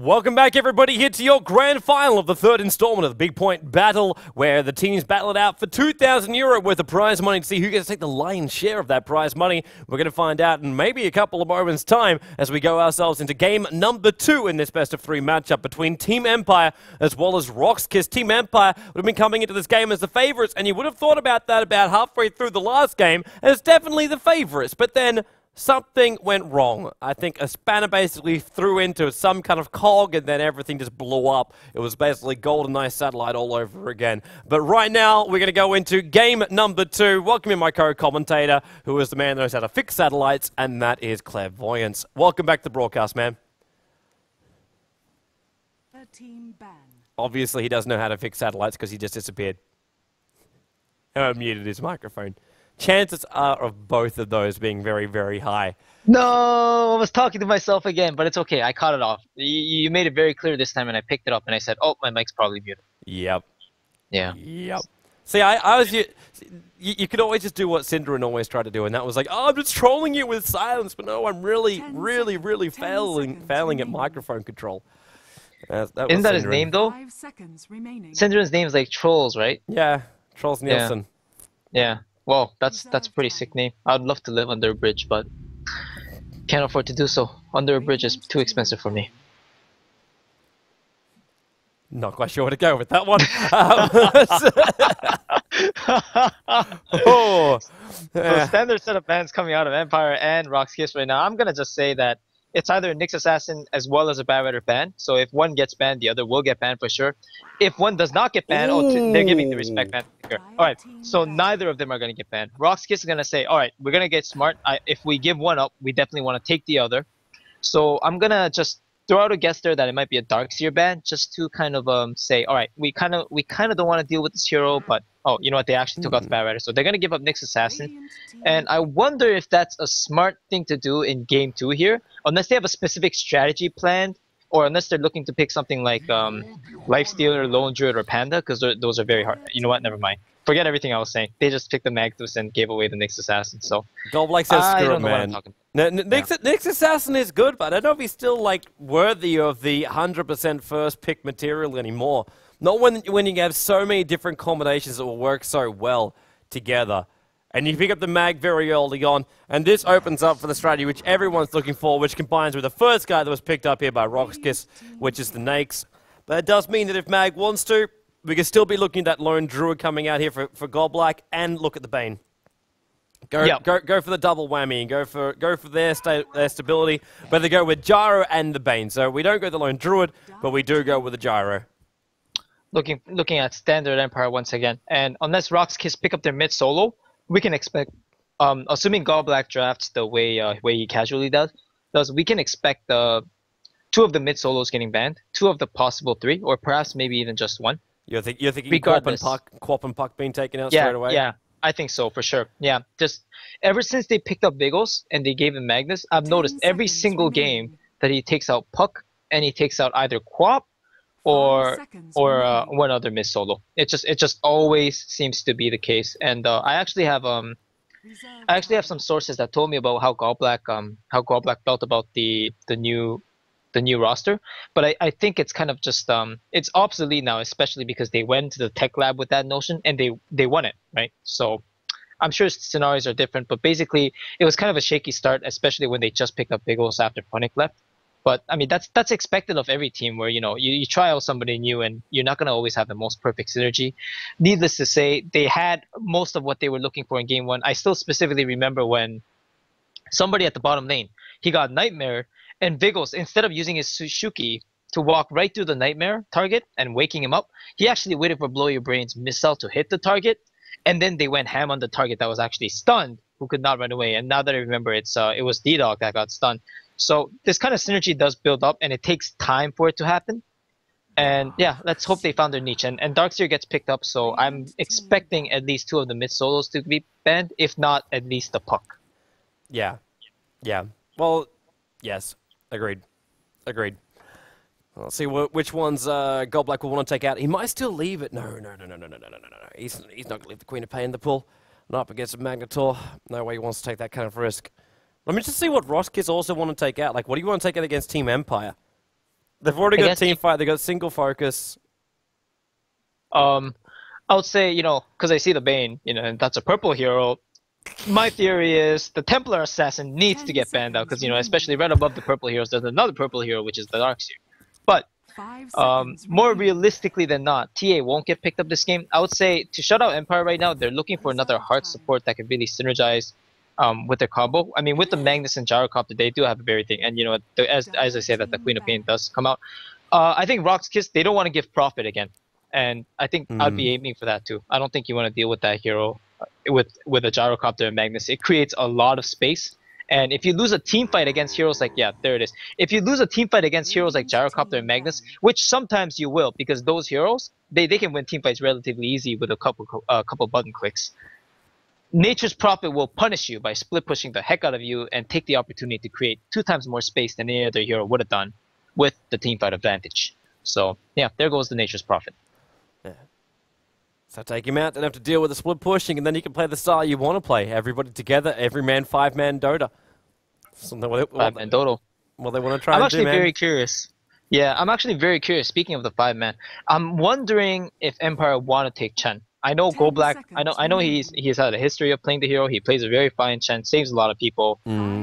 Welcome back, everybody, here to your grand final of the third installment of the Bigpoint Battle, where the teams battle it out for €2,000 worth of prize money to see who gets to take the lion's share of that prize money. We're going to find out in maybe a couple of moments' time as we go ourselves into game number 2 in this best-of-3 matchup between Team Empire as well as RoX. Team Empire would have been coming into this game as the favorites, and you would have thought about that about halfway through the last game as definitely the favorites, but then something went wrong. I think a spanner basically threw into some kind of cog and then everything just blew up. It was basically GoldenEye satellite all over again. But right now, we're going to go into game number 2. Welcome in my co-commentator, who is the man that knows how to fix satellites, and that is Clairvoyance. Welcome back to the broadcast, man. Team ban. Obviously, he doesn't know how to fix satellites because he just disappeared. I muted his microphone. Chances are of both of those being very, very high. No, I was talking to myself again, but it's okay. I caught it off. You made it very clear this time, and I picked it up, and I said, oh, my mic's probably muted. Yep. Yeah. Yep. See, I was... You could always just do what Synderen always tried to do, and that was like, oh, I'm just trolling you with silence, but no, I'm really failing at microphone control. Isn't that his name, though? 5 seconds remaining. Synderen's name is like Trolls, right? Yeah, Trolls Nielsen. Yeah. Well, that's a pretty sick name. I'd love to live under a bridge, but can't afford to do so. Under a bridge is too expensive for me. Not quite sure where to go with that one. So standard set of bans coming out of Empire and RoX right now. I'm gonna just say that it's either a Nyx Assassin as well as a Bad Rider ban. So if one gets banned, the other will get banned for sure. If one does not get banned, they're giving the respect ban. Alright, so neither of them are going to get banned. RoX is going to say, alright, we're going to get smart. If we give one up, we definitely want to take the other. So I'm going to just throw out a guess there that it might be a Darkseer ban, just to kind of say, alright, we kind of don't want to deal with this hero, but oh, you know what, they actually took out the Bad Rider. So they're going to give up Nyx Assassin. And I wonder if that's a smart thing to do in game 2 here, unless they have a specific strategy planned, or unless they're looking to pick something like Lifestealer, Lone Druid, or Panda, because those are very hard. You know what, never mind. Forget everything I was saying. They just picked the Magnus and gave away the Nyx Assassin, so... Goldblack says screw it, man. Nyx Assassin is good, but I don't know if he's still, like, worthy of the 100% first pick material anymore. Not when you have so many different combinations that will work so well together. And you pick up the mag very early on, and this opens up for the strategy which everyone's looking for, which combines with the first guy that was picked up here by RoX, which is the Nakes. But it does mean that if mag wants to, we can still be looking at that Lone Druid coming out here for Goldblack, and look at the Bane. Go for the double whammy, and go for their stability, but they go with Gyro and the Bane. So we don't go the Lone Druid, but we do go with the Gyro. Looking at standard Empire once again, and unless RoX pick up their mid solo, we can expect, assuming Goldblack drafts the way he casually does, we can expect 2 of the mid solos getting banned, 2 of the possible 3, or perhaps maybe even just 1. You're thinking Quap and Puck being taken out straight away? Yeah, I think so, for sure. Yeah, just ever since they picked up Vigos and they gave him Magnus, I've noticed every single game that he takes out Puck and he takes out either Quap or one other mid solo. It just always seems to be the case. And I actually have some sources that told me about how Goldblack felt about the new roster, but I think it's kind of just it's obsolete now, especially because they went to the tech lab with that notion and they won it, right? So I'm sure scenarios are different, but basically it was kind of a shaky start, especially when they just picked up Bigos after Punic left. But I mean that's expected of every team where you try out somebody new and you're not gonna always have the most perfect synergy. Needless to say, they had most of what they were looking for in game 1. I still specifically remember when somebody at the bottom lane, he got Nightmare, and Vigos, instead of using his Shuki to walk right through the Nightmare target and waking him up, he actually waited for Blow Your Brains missile to hit the target, and then they went ham on the target that was actually stunned, who could not run away. And now that I remember, it was D-Dog that got stunned. So this kind of synergy does build up, and it takes time for it to happen. And yeah, let's hope they found their niche. And Darkseer gets picked up, so I'm expecting at least 2 of the mid solos to be banned, if not at least the Puck. Yeah. Well, yes. Agreed. Let's see which ones Goldblack will want to take out. He might still leave it. No. He's not going to leave the Queen of Pain in the pool. Not up against a Magnetor. No way he wants to take that kind of risk. Let me just see what RoX also want to take out. Like, what do you want to take out against Team Empire? They've already got Against team fight. They got single focus. I would say, because I see the Bane, and that's a purple hero. My theory is the Templar Assassin needs to get banned out because, especially right above the purple heroes, there's another purple hero, which is the Darkseer. But more realistically than not, TA won't get picked up this game. I would say to shut out Empire right now, they're looking for another heart support that can really synergize with their combo. I mean, with the Magnus and Gyrocopter, they do have a very thing. And, as I say that the Queen of Pain does come out. I think RoX KIS, they don't want to give profit again. And I think I'd be aiming for that too. I don't think you want to deal with that hero with a Gyrocopter and Magnus. It creates a lot of space. And if you lose a team fight against heroes like, yeah, there it is. If you lose a team fight against heroes like Gyrocopter and Magnus, which sometimes you will, because those heroes, they can win team fights relatively easy with a couple button clicks. Nature's Prophet will punish you by split pushing the heck out of you and take the opportunity to create 2 times more space than any other hero would have done with the team fight advantage. So, yeah, there goes the Nature's Prophet. Yeah. So take him out, don't have to deal with the split pushing, and then you can play the style you want to play. Everybody together, every man, 5-man Dota. 5-man Dota. Well, they want to try I'm and actually do, man. very curious. Yeah, I'm actually very curious. Speaking of the 5-man, I'm wondering if Empire want to take Chen. I know Go Black. I know he's had a history of playing the hero. He plays a very fine Chen, saves a lot of people.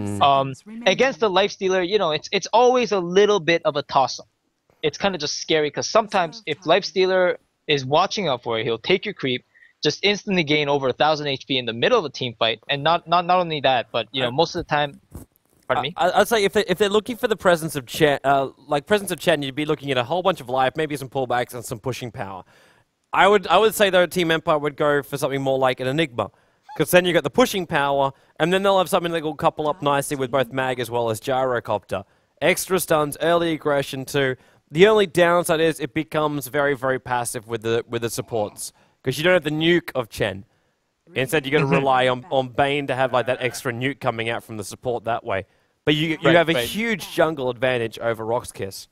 Against the Lifestealer, it's always a little bit of a toss-up. It's kind of just scary because sometimes if Lifestealer is watching out for it, he'll take your creep, just instantly gain over 1,000 HP in the middle of a team fight, and not only that, but most of the time. Pardon me? I'd say if they're looking for the presence of Chen, you'd be looking at a whole bunch of life, maybe some pullbacks and some pushing power. I would say though Team Empire would go for something more like an Enigma, because then you got the pushing power, and then they'll have something that will couple up nicely with both Mag as well as Gyrocopter. Extra stuns, early aggression too. The only downside is it becomes very, very passive with the supports, because you don't have the nuke of Chen. Instead, you're going to rely on Bane to have like that extra nuke coming out from the support that way. But you have a huge jungle advantage over RoX KIS.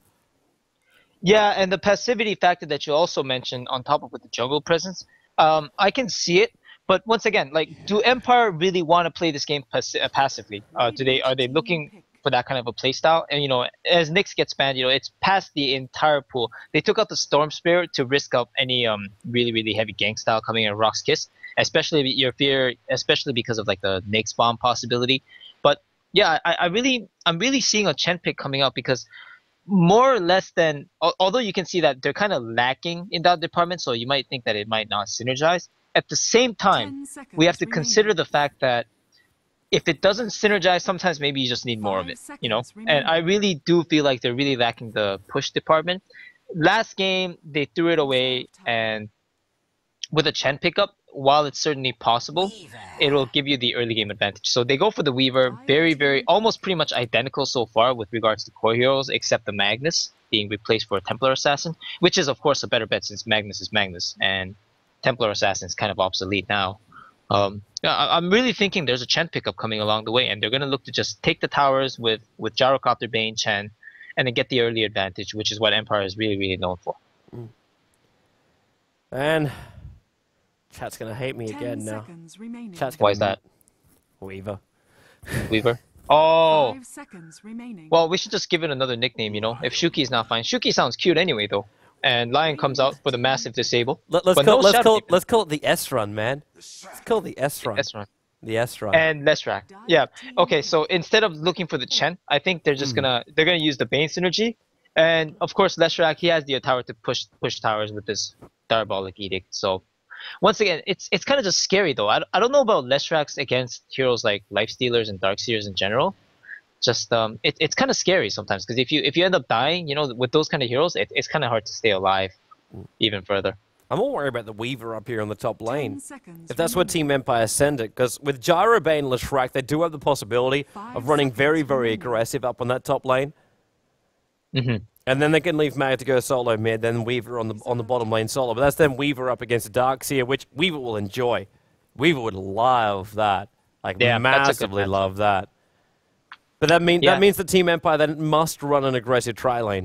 Yeah, and the passivity factor that you also mentioned on top of with the jungle presence, I can see it. But once again, like, do Empire really want to play this game passively? Are they looking for that kind of a play style? And as Nyx gets banned, it's past the entire pool. They took out the Storm Spirit to risk up any really, really heavy gank style coming in RoX KIS, especially because of like the Nyx bomb possibility. But yeah, I'm really seeing a Chen pick coming out because more or less than, although you can see that they're kind of lacking in that department, so you might think that it might not synergize. At the same time, we have to consider the fact that if it doesn't synergize, sometimes maybe you just need more of it, And I really do feel like they're really lacking the push department. Last game, they threw it away, and with a Chen pickup, while it's certainly possible, it will give you the early game advantage. So they go for the Weaver, very, very, almost pretty much identical so far with regards to core heroes, except the Magnus being replaced for a Templar Assassin, which is, of course, a better bet since Magnus is Magnus, and Templar Assassin is kind of obsolete now. I'm really thinking there's a Chen pickup coming along the way, and they're going to look to just take the towers with Gyrocopter, Bane, Chen, and then get the early advantage, which is what Empire is really, really known for. And chat's going to hate me again now. Why is that? Weaver. Weaver? Oh! 5 seconds remaining. Well, we should just give it another nickname, If Shuki's not fine. Shuki sounds cute anyway, though. And Lion comes out for the massive disable. Let's call it the S run, man. Let's call it the S run. S run. The S run. And Leshrac. Yeah. Okay, so instead of looking for the Chen, I think they're just gonna use the Bane synergy. And of course Leshrac, he has the tower to push towers with this Diabolic Edict. So once again, it's kind of just scary though. I don't know about Leshrac's against heroes like Lifestealers and Darkseers in general. Just it's kind of scary sometimes because if you end up dying, with those kind of heroes, it's kind of hard to stay alive even further. I'm more worried about the Weaver up here on the top lane. If that's where Team Empire send it, because with Gyro, Bane, and Leshrac, they do have the possibility of running very, very aggressive up on that top lane. And then they can leave Mag to go solo mid, then Weaver on the bottom lane solo. But that's then Weaver up against a Darkseer, which Weaver will enjoy. Weaver would love that, like massively love that. But that means the Team Empire then must run an aggressive tri-lane.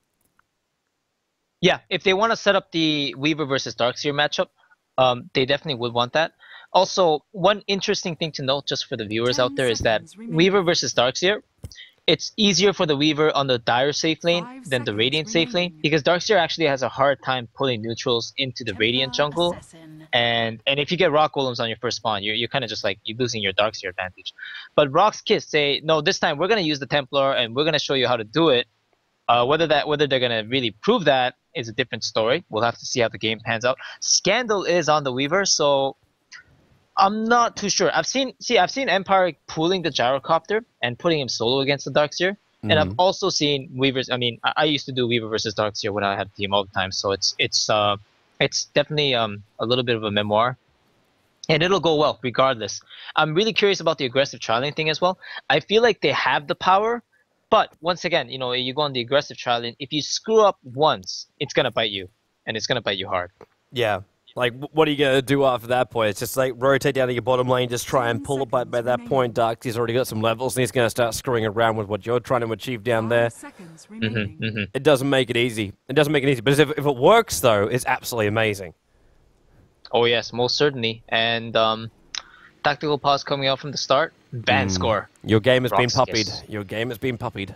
Yeah, if they want to set up the Weaver versus Darkseer matchup, they definitely would want that. Also, one interesting thing to note just for the viewers out there is that Weaver versus Darkseer, it's easier for the Weaver on the Dire safe lane 5 than the seconds Radiant safe lane, remaining. because Darkseer actually has a hard time pulling neutrals into the Radiant jungle. And if you get rock golems on your first spawn, you're kind of just like you're losing your Darkseer advantage. But RoX KIS say, no, this time we're gonna use the Templar and we're gonna show you how to do it. Whether they're gonna really prove that is a different story. We'll have to see how the game pans out. Scandal is on the Weaver, so I'm not too sure. I've seen Empire pulling the gyrocopter and putting him solo against the Darkseer, and I've also seen Weavers. I mean, I used to do Weaver versus Darkseer when I had a team all the time, so it's definitely a little bit of a memoir, and it'll go well regardless. I'm really curious about the aggressive trialing thing as well. I feel like they have the power, but once again, you know, you go on the aggressive trialing. If you screw up once, it's gonna bite you, and it's gonna bite you hard. Yeah. Like, what are you going to do after that point? It's just like rotate down to your bottom lane, just try and pull it, but by that point, Darkseer's already got some levels, and he's going to start screwing around with what you're trying to achieve down there. 5 seconds remaining. It doesn't make it easy. It doesn't make it easy, but if it works, though, it's absolutely amazing. Oh yes, most certainly. And tactical pause coming out from the start. Ban score. Your game has been RoX puppied. KIS. Your game has been puppied.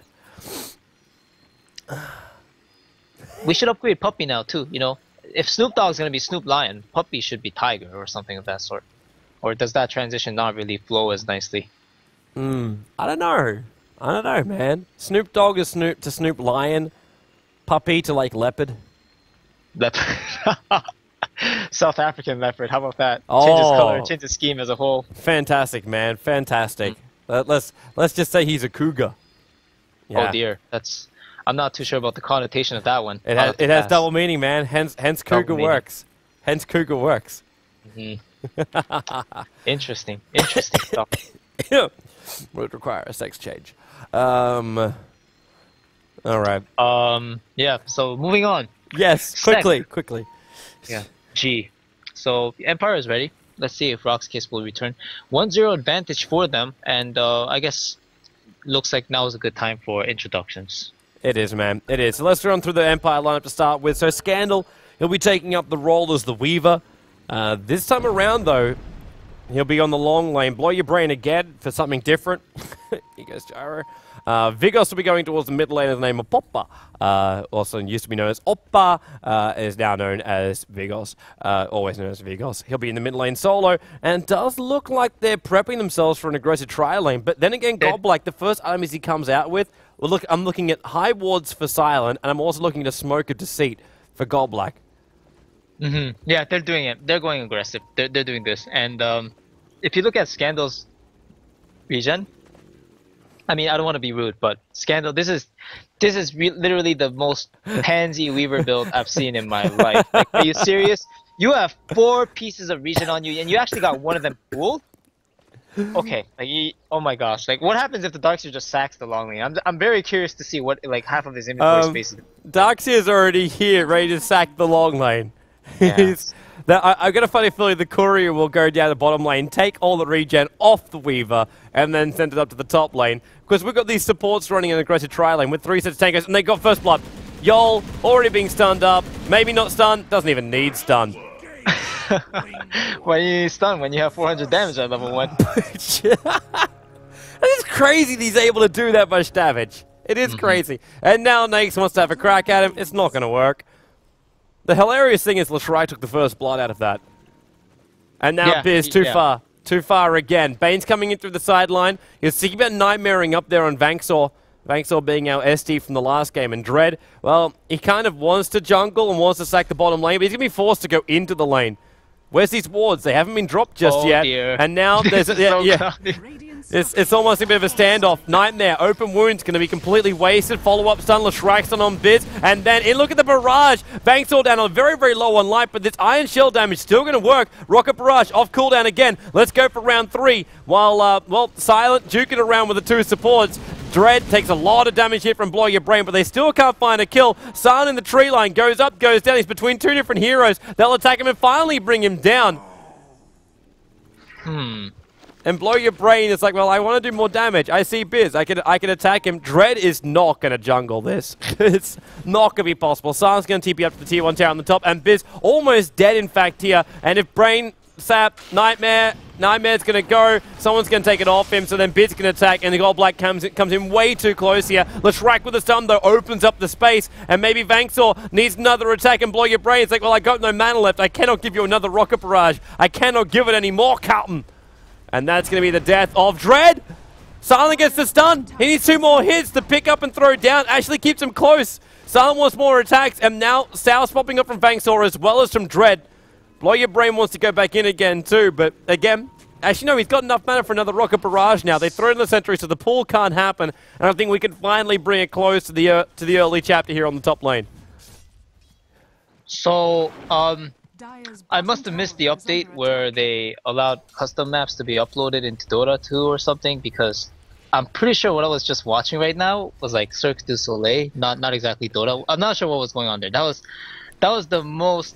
We should upgrade Puppy now too, you know. If Snoop Dogg's gonna be Snoop Lion, Puppy should be Tiger or something of that sort. Or does that transition not really flow as nicely? I don't know. I don't know, man. Snoop Dogg is Snoop to Snoop Lion. Puppy to, like, leopard. Leopard. South African leopard, how about that? Oh. Change his color, change his scheme as a whole. Fantastic, man. Fantastic. Let's just say he's a cougar. Yeah. Oh dear, I'm not too sure about the connotation of that one. It has double meaning, man. Hence cougar meaning. works. Hence cougar works. Interesting stuff. Would require a sex change. All right. Yeah. So moving on. Yes, quickly. Yeah. G. So Empire is ready. Let's see if RoX KIS will return. 1-0 advantage for them, and I guess looks like now is a good time for introductions. It is, man. It is. So let's run through the Empire lineup to start with. So Scandal, he'll be taking up the role as the Weaver. This time around, though, he'll be on the long lane. Blow your brain again for something different. Here goes Gyro. Vigos will be going towards the mid lane of the name of Poppa. Also used to be known as Oppa, is now known as Vigos. Always known as Vigos. He'll be in the mid lane solo, and does look like they're prepping themselves for an aggressive trial lane. But then again, Godblack, the first items he comes out with, well, look, I'm looking at high wards for Silent, and I'm also looking at Smoke of Deceit for Godblack. Yeah, they're doing it. They're going aggressive. They're doing this. And if you look at Scandal's regen, I mean, I don't want to be rude, but Scandal, this is literally the most pansy Weaver build I've seen in my life. Like, are you serious? You have 4 pieces of regen on you, and you actually got one of them pooled? Okay, like, oh my gosh, like, what happens if the Darkseer just sacks the long lane? I'm very curious to see what, like, half of his inventory space is. Darkseer's already here, ready to sack the long lane. Yeah. I've got a funny feeling the courier will go down the bottom lane, take all the regen off the Weaver, and then send it up to the top lane. Because we've got these supports running an aggressive tri lane with 3 sets of tankers, and they got first blood. Yol, already being stunned up. Maybe not stunned, doesn't even need stun. Why do you need stun when you have 400 damage at level 1? It's crazy that he's able to do that much damage. It is crazy. And now Nakes wants to have a crack at him. It's not going to work. The hilarious thing is Lashrai took the first blood out of that. And now Biz too far. Too far again. Bane's coming in through the sideline. He was thinking about nightmaring up there on Vanksaw. Vanksaw being our SD from the last game. And Dread, well, he kind of wants to jungle and wants to sack the bottom lane, but he's going to be forced to go into the lane. Where's these wards? They haven't been dropped just yet. Dear. And now there's it's almost a bit of a standoff. Nightmare, open wounds, going to be completely wasted. Follow-up stun, Lashraxon on Biz. And then, look at the barrage. Vanksaw down on very, very low on life, but this Iron Shell damage still going to work. Rocket Barrage off cooldown again. Let's go for round 3. While, well, Silent duking around with the 2 supports. Dread takes a lot of damage here from Blow Your Brain, but they still can't find a kill. San in the tree line goes up, goes down. He's between 2 different heroes. They'll attack him and finally bring him down. And Blow Your Brain is like, well, I want to do more damage. I see Biz. I can attack him. Dread is not going to jungle this. It's not going to be possible. San's going to TP up to the tier 1 tower on the top, and Biz almost dead, in fact, here. And if Brain Sap, Nightmare. Nightmare's going to go. Someone's going to take it off him, so then Bid's going to attack, and the Gold Black comes in way too close here. Leshrac with the stun, though, opens up the space, and maybe Vangsaw needs another attack and blow your brain. It's like, well, I got no mana left. I cannot give you another Rocket Barrage. I cannot give it any more, Carlton. And that's going to be the death of Dread. Silent gets the stun. He needs 2 more hits to pick up and throw down. Actually keeps him close. Silent wants more attacks, and now Sal's popping up from Vangsaw as well as from Dread. Blow Your Brain wants to go back in again too, but again, actually no, he's got enough mana for another Rocket Barrage now. They throw in the Sentry, so the pull can't happen, and I think we can finally bring it close to the early chapter here on the top lane. So, I must have missed the update where they allowed custom maps to be uploaded into Dota 2 or something, because I'm pretty sure what I was just watching right now was like Cirque du Soleil, not exactly Dota. I'm not sure what was going on there. That was the most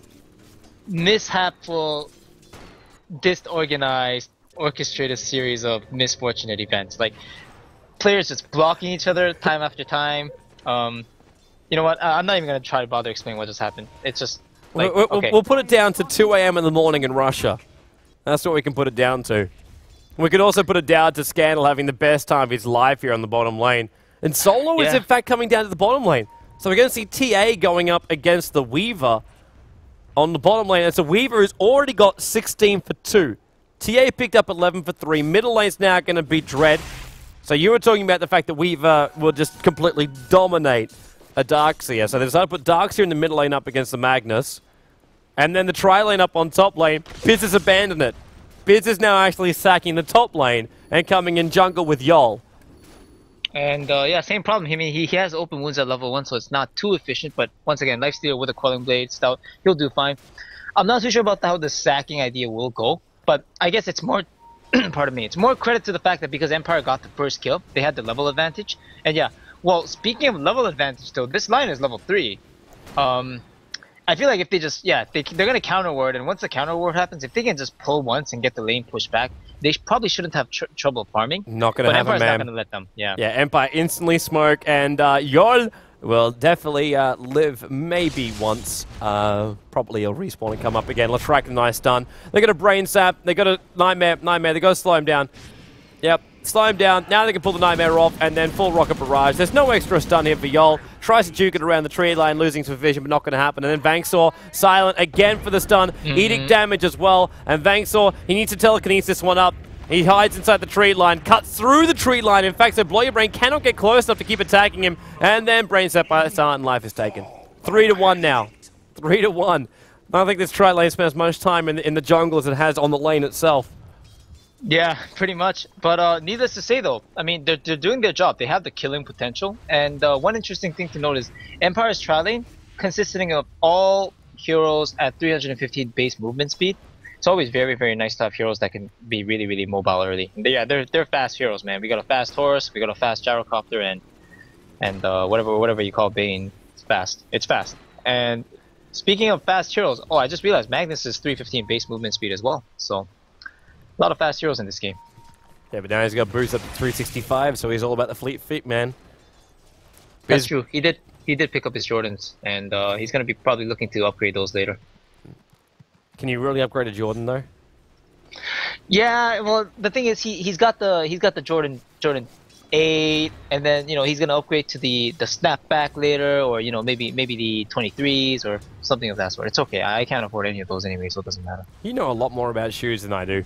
mishapful, disorganized, orchestrated series of misfortunate events. Like players just blocking each other time after time. You know what? I'm not even gonna try to bother explaining what just happened. It's just like, okay. We'll put it down to 2 a.m. in the morning in Russia. That's what we can put it down to. We could also put it down to Scandal having the best time of his life here on the bottom lane. And Solo is in fact coming down to the bottom lane. So we're going to see TA going up against the Weaver on the bottom lane. And so Weaver has already got 16 for 2. TA picked up 11 for 3. Middle lane's now going to be Dread. So you were talking about the fact that Weaver will just completely dominate a Darkseer. So they decided to put Darkseer in the middle lane up against the Magnus. And then the tri-lane up on top lane. Biz has abandoned it. Biz is now actually sacking the top lane and coming in jungle with Yol. And yeah, same problem. I mean, he has open wounds at level 1, so it's not too efficient. But once again, Lifesteal with a Quelling Blade, Stout, he'll do fine. I'm not too sure about how the sacking idea will go, but I guess it's more, pardon me, it's more credit to the fact that because Empire got the first kill, they had the level advantage. And yeah, well, speaking of level advantage, though, this line is level 3. I feel like if they just, yeah, they're going to counter ward, and once the counter ward happens, if they can just pull once and get the lane pushed back, they probably shouldn't have trouble farming. Not going to have Empire's a man. not going to let them, yeah. Yeah, Empire instantly smoke, and Yol will definitely live maybe once. Probably he'll respawn and come up again. Let's rack a nice stun. They got a Brain Sap, they got a Nightmare, they got to slow him down. Yep. Slow him down. Now they can pull the Nightmare off and then full Rocket Barrage. There's no extra stun here for Yol. Tries to juke it around the tree line, losing some vision, but not going to happen. And then Vangsaw, silent again for the stun. Edict damage as well. And Vangsaw, he needs to telekinesis this one up. He hides inside the tree line, cuts through the tree line. In fact, so Blow Your Brain cannot get close enough to keep attacking him. And then Brain Set by Silent, life is taken. 3-1 now. 3-1. I don't think this tri lane spends much time in the jungle as it has on the lane itself. Yeah, pretty much. But needless to say, though, I mean, they're doing their job. They have the killing potential. And one interesting thing to note is Empire's tri-lane, consisting of all heroes at 315 base movement speed. It's always very, very nice to have heroes that can be really, really mobile early. Yeah, they're fast heroes, man. We got a fast horse, we got a fast gyrocopter, and whatever you call Bane. It's fast. It's fast. And speaking of fast heroes, oh, I just realized Magnus is 315 base movement speed as well. So a lot of fast heroes in this game. Yeah, but now he's got boost up to 365, so he's all about the fleet feet, man. That's true. He did pick up his Jordans, and he's gonna be probably looking to upgrade those later. Can you really upgrade a Jordan though? Yeah, well, the thing is, he's got the Jordan 8, and then he's gonna upgrade to the snapback later, or maybe the 23s or something of that sort. It's okay. I can't afford any of those anyway, so it doesn't matter. You know a lot more about shoes than I do.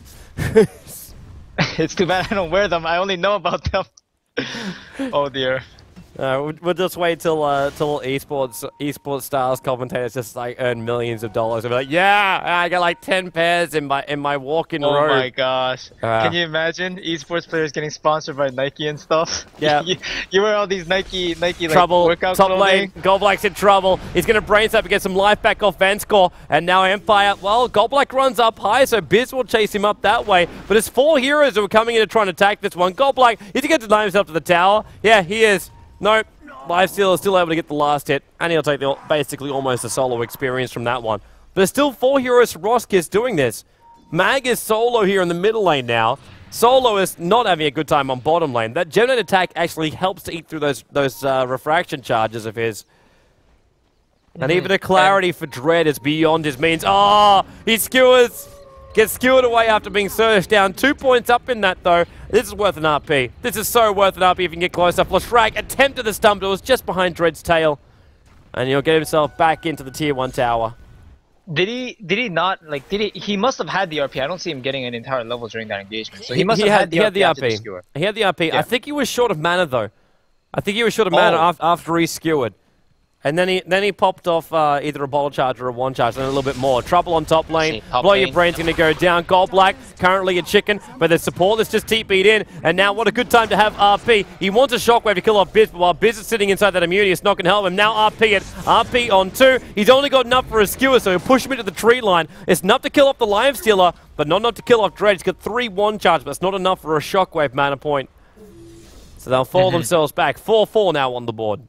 It's too bad I don't wear them. I only know about them. Oh dear. We'll just wait till esports stars commentators just like earn millions of dollars. They'll be like, yeah, I got like 10 pairs in my walk-in robe. Oh my gosh! Can you imagine esports players getting sponsored by Nike and stuff? Yeah. you wear all these Nike trouble, like workout top clothing. lane. Goldblack's in trouble. He's gonna brains up and get some life back off Vanscore, and now Empire. Well, Goldblack runs up high, so Biz will chase him up that way. But it's 4 heroes who are coming in to try and attack this one. Goldblack, is he going to deny himself to the tower? Yeah, he is. Nope. Lifesteal is still able to get the last hit, and he'll take basically almost a solo experience from that one. But there's still 4 heroes from RoX doing this. Mag is solo here in the middle lane now. Solo is not having a good time on bottom lane. That Gemini attack actually helps to eat through those refraction charges of his. And even a clarity for Dread is beyond his means. Oh, he skewers. Gets skewered away after being surged down. 2 points up in that, though. This is worth an RP. This is so worth an RP if you can get close enough. Lashrak attempted the stump, but it was just behind Dread's tail. And he'll get himself back into the Tier 1 tower. Did he not, like, he must have had the RP. I don't see him getting an entire level during that engagement. So he must have had the RP after the skewer. He had the RP. Yeah. I think he was short of mana, though. I think he was short of mana after he skewered. And then he popped off either a bottle charge or a one charge and a little bit more. Trouble on top lane. Blow Your Brain's going to go down. Gold Black, currently a chicken, but the support that's just TP'd in. And now what a good time to have RP. He wants a shockwave to kill off Biz, but while Biz is sitting inside that immunity, it's not going to help him. Now RP it. RP on 2. He's only got enough for a skewer, so he'll push him into the tree line. It's enough to kill off the Live Stealer, but not enough to kill off Dread. He's got 3 one charge, but it's not enough for a shockwave mana point. So they'll fall themselves back. 4-4 now on the board.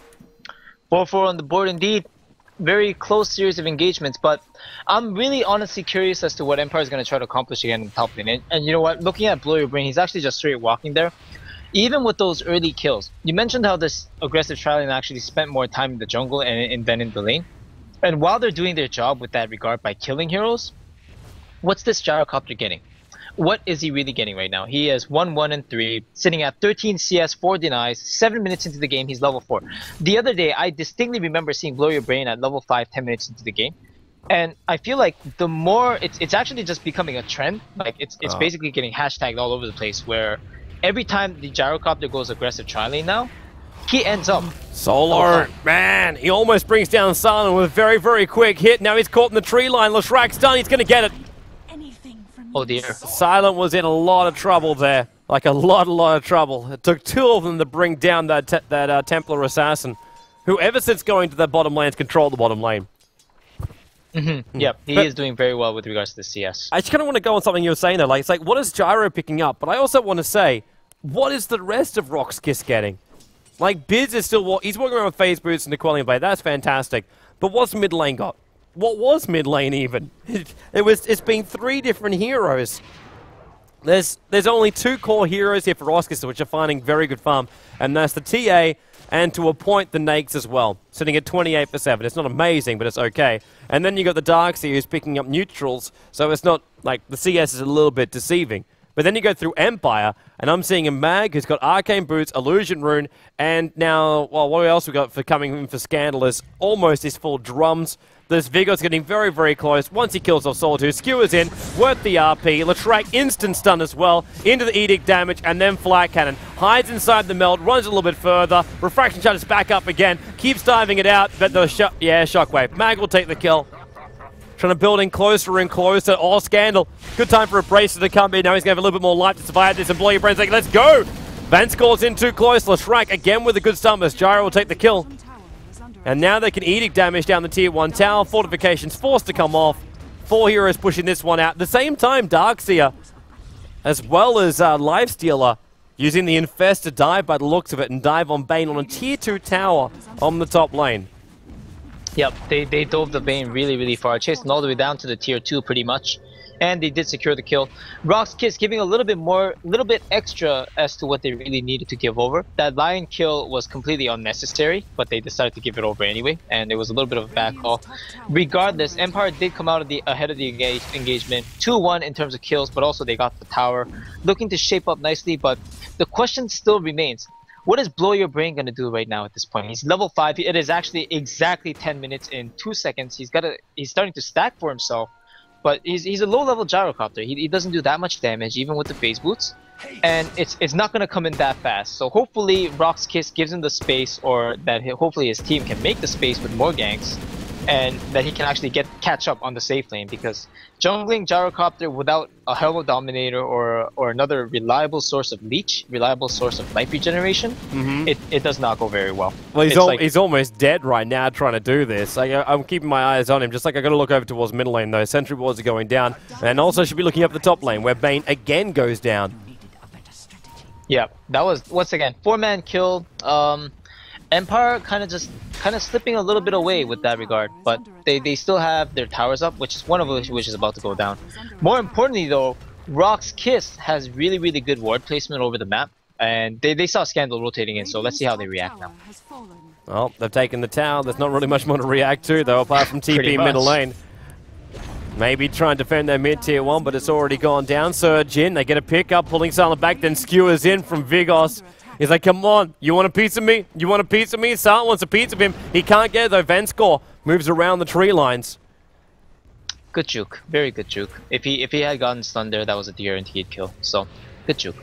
4-4 on the board indeed. Very close series of engagements, but I'm really honestly curious as to what Empire is going to try to accomplish again in the top lane. And you know what? Looking at Blow Your Brain, he's actually just straight walking there. Even with those early kills, you mentioned how this aggressive trialing actually spent more time in the jungle and then in the lane. And while they're doing their job with that regard by killing heroes, what's this gyrocopter getting? What is he really getting right now? He is 1-1 and 3, sitting at 13 CS, 4 denies, 7 minutes into the game, he's level 4. The other day, I distinctly remember seeing Blow Your Brain at level 5, 10 minutes into the game. And I feel like the more, it's actually just becoming a trend. Like, it's basically getting hashtagged all over the place, where every time the gyrocopter goes aggressive trialing now, he ends up. Solar, man, he almost brings down Silent with a very, very quick hit. Now he's caught in the tree line. Lashrak's done, he's going to get it. Oh dear. Silent was in a lot of trouble there. Like a lot of trouble. It took 2 of them to bring down that Templar Assassin. Whoever sits going to that bottom lane has controlled the bottom lane. Yep, he is doing very well with regards to the CS. I just kind of want to go on something you were saying there. Like, it's like, what is Gyro picking up? But I also want to say, what is the rest of RoX KIS getting? Like, Biz is still, he's walking around with phase boots and the quelling blade. That's fantastic. But what's mid lane got? What was mid lane even? It's been 3 different heroes. There's only 2 core heroes here for RoX KIS, which are finding very good farm, and that's the TA and to a point the Nakes as well, sitting at 28 for 7. It's not amazing, but it's okay. And then you got the Darkseer who's picking up neutrals, so it's not like the CS is a little bit deceiving. But then you go through Empire, and I'm seeing a Mag who's got Arcane Boots, Illusion Rune, and now, well, what else we got for coming in for Scandalous? Almost his full drums. This Vigor's getting very, very close. Once he kills off Solitude, skewers in, worth the RP. Lashrak instant stun as well, into the Edict damage, and then Flat Cannon. Hides inside the melt, runs a little bit further. Refraction Charge is back up again, keeps diving it out, but the Shockwave. Mag will take the kill. Trying to build in closer and closer. Oh, Scandal. Good time for a Bracer to come in. Now he's going to have a little bit more life to survive this, and Blow Your Brain's like, let's go! Vance calls in too close. Lashrak again with a good stun. Gyro will take the kill. And now they can Edict damage down the Tier 1 tower. Fortifications forced to come off. 4 heroes pushing this one out. At the same time, Darkseer, as well as Lifestealer, using the Infest to dive by the looks of it and dive on Bane on a Tier 2 tower on the top lane. Yep, they dove the Bane really, really far. Chasing all the way down to the Tier 2 pretty much. And they did secure the kill. RoX KIS giving a little bit extra as to what they really needed to give over. That Lion kill was completely unnecessary, but they decided to give it over anyway, and it was a little bit of a bad call. Regardless, Empire did come out of ahead of the engagement, 2-1 in terms of kills, but also they got the tower, looking to shape up nicely. But the question still remains: what is Blow Your Brain going to do right now at this point? He's level 5. It is actually exactly 10 minutes in 2 seconds. He's starting to stack for himself. But he's a low-level gyrocopter. He doesn't do that much damage, even with the phase boots. And it's not going to come in that fast. So hopefully RoX KIS gives him the space, or that hopefully his team can make the space with more ganks, and that he can actually catch up on the safe lane. Because jungling gyrocopter without a Hello Dominator or another reliable source of leech, reliable source of life regeneration, it does not go very well. Well, he's almost dead right now trying to do this. Like, I'm keeping my eyes on him. Just like I got to look over towards middle lane though. Sentry wards are going down, and also should be looking up the top lane where Bane again goes down. Yeah, that was once again 4-man kill. Empire kind of slipping a little bit away with that regard, but they still have their towers up, which is one of which is about to go down. More importantly though, RoX KIS has really, really good ward placement over the map, and they saw Scandal rotating in, so let's see how they react now. Well, they've taken the tower. There's not really much more to react to though, apart from TP middle lane. Maybe try and defend their mid-tier one, but it's already gone down. Surge in, they get a pick up, pulling Silent back, then skewers in from Vigos. He's like, come on, you want a piece of me? You want a piece of me? Silent wants a piece of him. He can't get it though. Venscore moves around the tree lines. Good juke. Very good juke. If he had gotten stunned there, that was a guaranteed kill. So, good juke.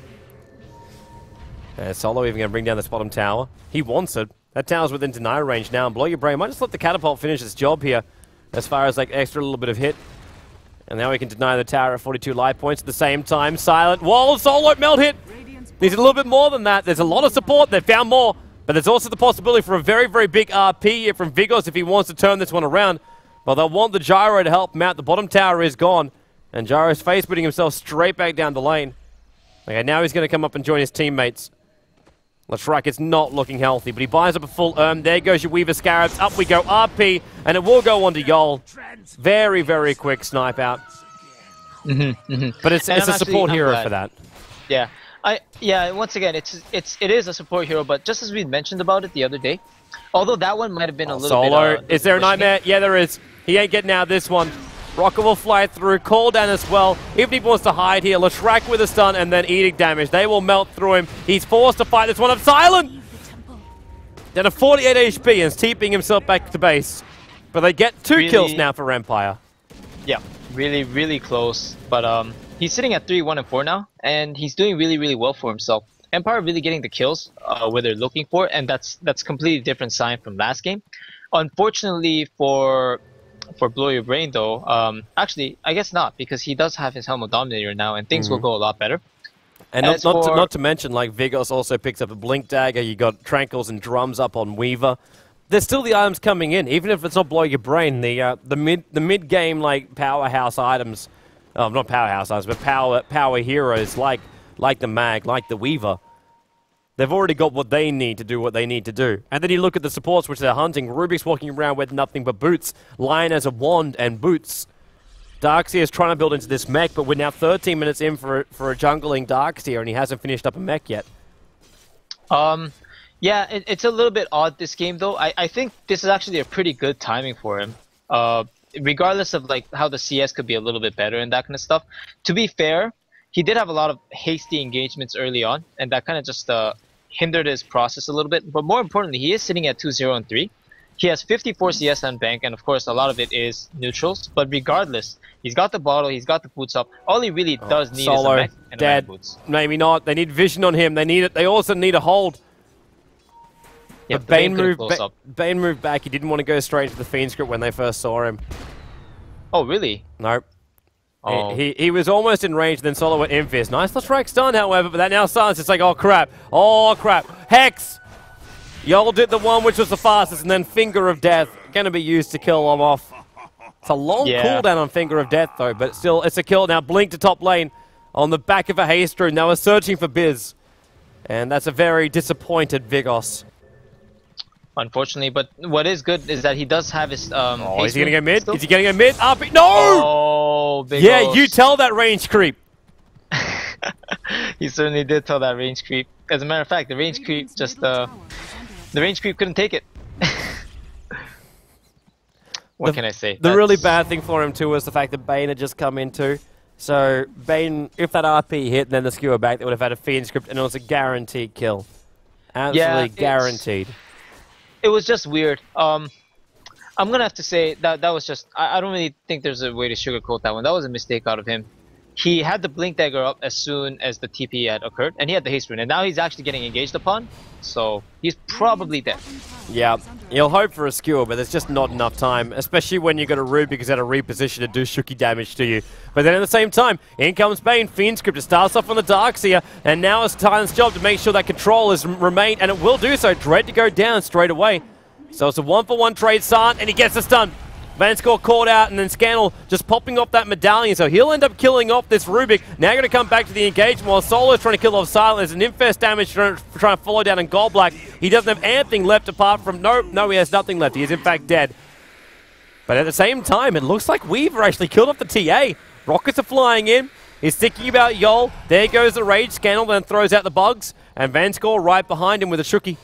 Solo even going to bring down this bottom tower. He wants it. That tower's within deny range now. And Blow Your Brain might just let the catapult finish its job here. As far as like extra little bit of hit. And now we can deny the tower at 42 life points at the same time. Silent wall of Solo melt hit. Needs a little bit more than that. There's a lot of support. They've found more. But there's also the possibility for a very, very big RP here from Vigos if he wants to turn this one around. But they'll want the Gyro to help him out. The bottom tower is gone. And Gyro's face putting himself straight back down the lane. Okay, now he's going to come up and join his teammates. Leshrac is not looking healthy, but he buys up a full There goes your Weaver Scarabs. Up we go, RP, and it will go on to Yol. Very, very quick snipe out. But it's a support hero for that. Yeah. Yeah, once again, it is a support hero, but just as we mentioned about it the other day, although that one might have been a little bit... Is there a nightmare? Yeah, there is. He ain't getting out of this one. Rocket will fly through, call down as well. Even if he wants to hide here, Leshrac with a stun and then eating damage. They will melt through him. He's forced to fight this one up. Silent! Down to 48 HP and is TPing himself back to base. But they get two kills now for Empire. Yeah, really, really close. But he's sitting at 3, 1, and 4 now, and he's doing really, really well for himself. Empire really getting the kills where they're looking for, and that's completely different sign from last game. Unfortunately for Blow Your Brain though, actually I guess not, because he does have his Helm of Dominator now, and things will go a lot better. And not to mention, like, Vigos also picks up a Blink Dagger. You got Tranquils and Drums up on Weaver. There's still the items coming in, even if it's not Blow Your Brain. The mid game like powerhouse items, not powerhouse items, but power heroes like the Mag, like the Weaver. They've already got what they need to do what they need to do. And then you look at the supports which they're hunting. Rubik's walking around with nothing but boots. Lion has a wand and boots. Darkseer is trying to build into this mech, but we're now 13 minutes in for a jungling Darkseer, and he hasn't finished up a mech yet. Yeah, it's a little bit odd this game though. I think this is actually a pretty good timing for him. Regardless of like how the CS could be a little bit better and that kind of stuff. To be fair, he did have a lot of hasty engagements early on, and that kind of just hindered his process a little bit. But more importantly, he is sitting at 2-0 and 3. He has 54 CS on bank, and of course a lot of it is neutrals. But regardless, he's got the bottle, he's got the boots up. All he really does need is a mech and a mech boots. Maybe not. They need vision on him. They need it. They also need a hold. Yeah, but Bane moved back. He didn't want to go straight to the Fiend script when they first saw him. Oh, really? Nope. Oh. He was almost in range, then Solo went Invis. Nice Leshrac stun, however, but that now silence. It's like, oh crap. Oh crap. Hex! Yol did the one which was the fastest, and then Finger of Death. Going to be used to kill him off. It's a long cooldown on Finger of Death, though, but still, it's a kill. Now Blink to top lane on the back of a haste rune. Now we're searching for Biz. And that's a very disappointed Vigos. Unfortunately, but what is good is that he does have his is he gonna go mid? Is he gonna go mid? RP no! Oh, Vigos. Yeah, you tell that range creep. He certainly did tell that range creep. As a matter of fact, the range creep just the range creep couldn't take it. What can I say? The really bad thing for him too was the fact that Bane had just come in too. So Bane, if that RP hit and then the skewer back, they would have had a Fiend script, and it was a guaranteed kill. Absolutely guaranteed. It was just weird. I'm gonna have to say that was just. I don't really think there's a way to sugarcoat that one. That was a mistake out of him. He had the Blink Dagger up as soon as the TP had occurred, and he had the haste rune, and now he's actually getting engaged upon, so he's probably dead. Yeah, you'll hope for a skewer, but there's just not enough time, especially when you've got a Rubik who's had a reposition to do Shuki damage to you. But then at the same time, in comes Bane, Fiend script to start off on the Darkseer, and now it's Titan's job to make sure that control has remained, and it will do so. Dread to go down straight away. So it's a 1-for-1 trade, Sant, and he gets the stun. Vanscore caught out, and then Scannel just popping off that medallion, so he'll end up killing off this Rubik. Now going to come back to the engagement while Solo's trying to kill off Silent. There's an Infest damage trying to follow down in Gold Black. He doesn't have anything left apart from... No, he has nothing left. He is in fact dead. But at the same time, it looks like Weaver actually killed off the TA. Rockets are flying in. He's thinking about Yol. There goes the Rage. Scannel then throws out the bugs, and Vanscore right behind him with a Shuki.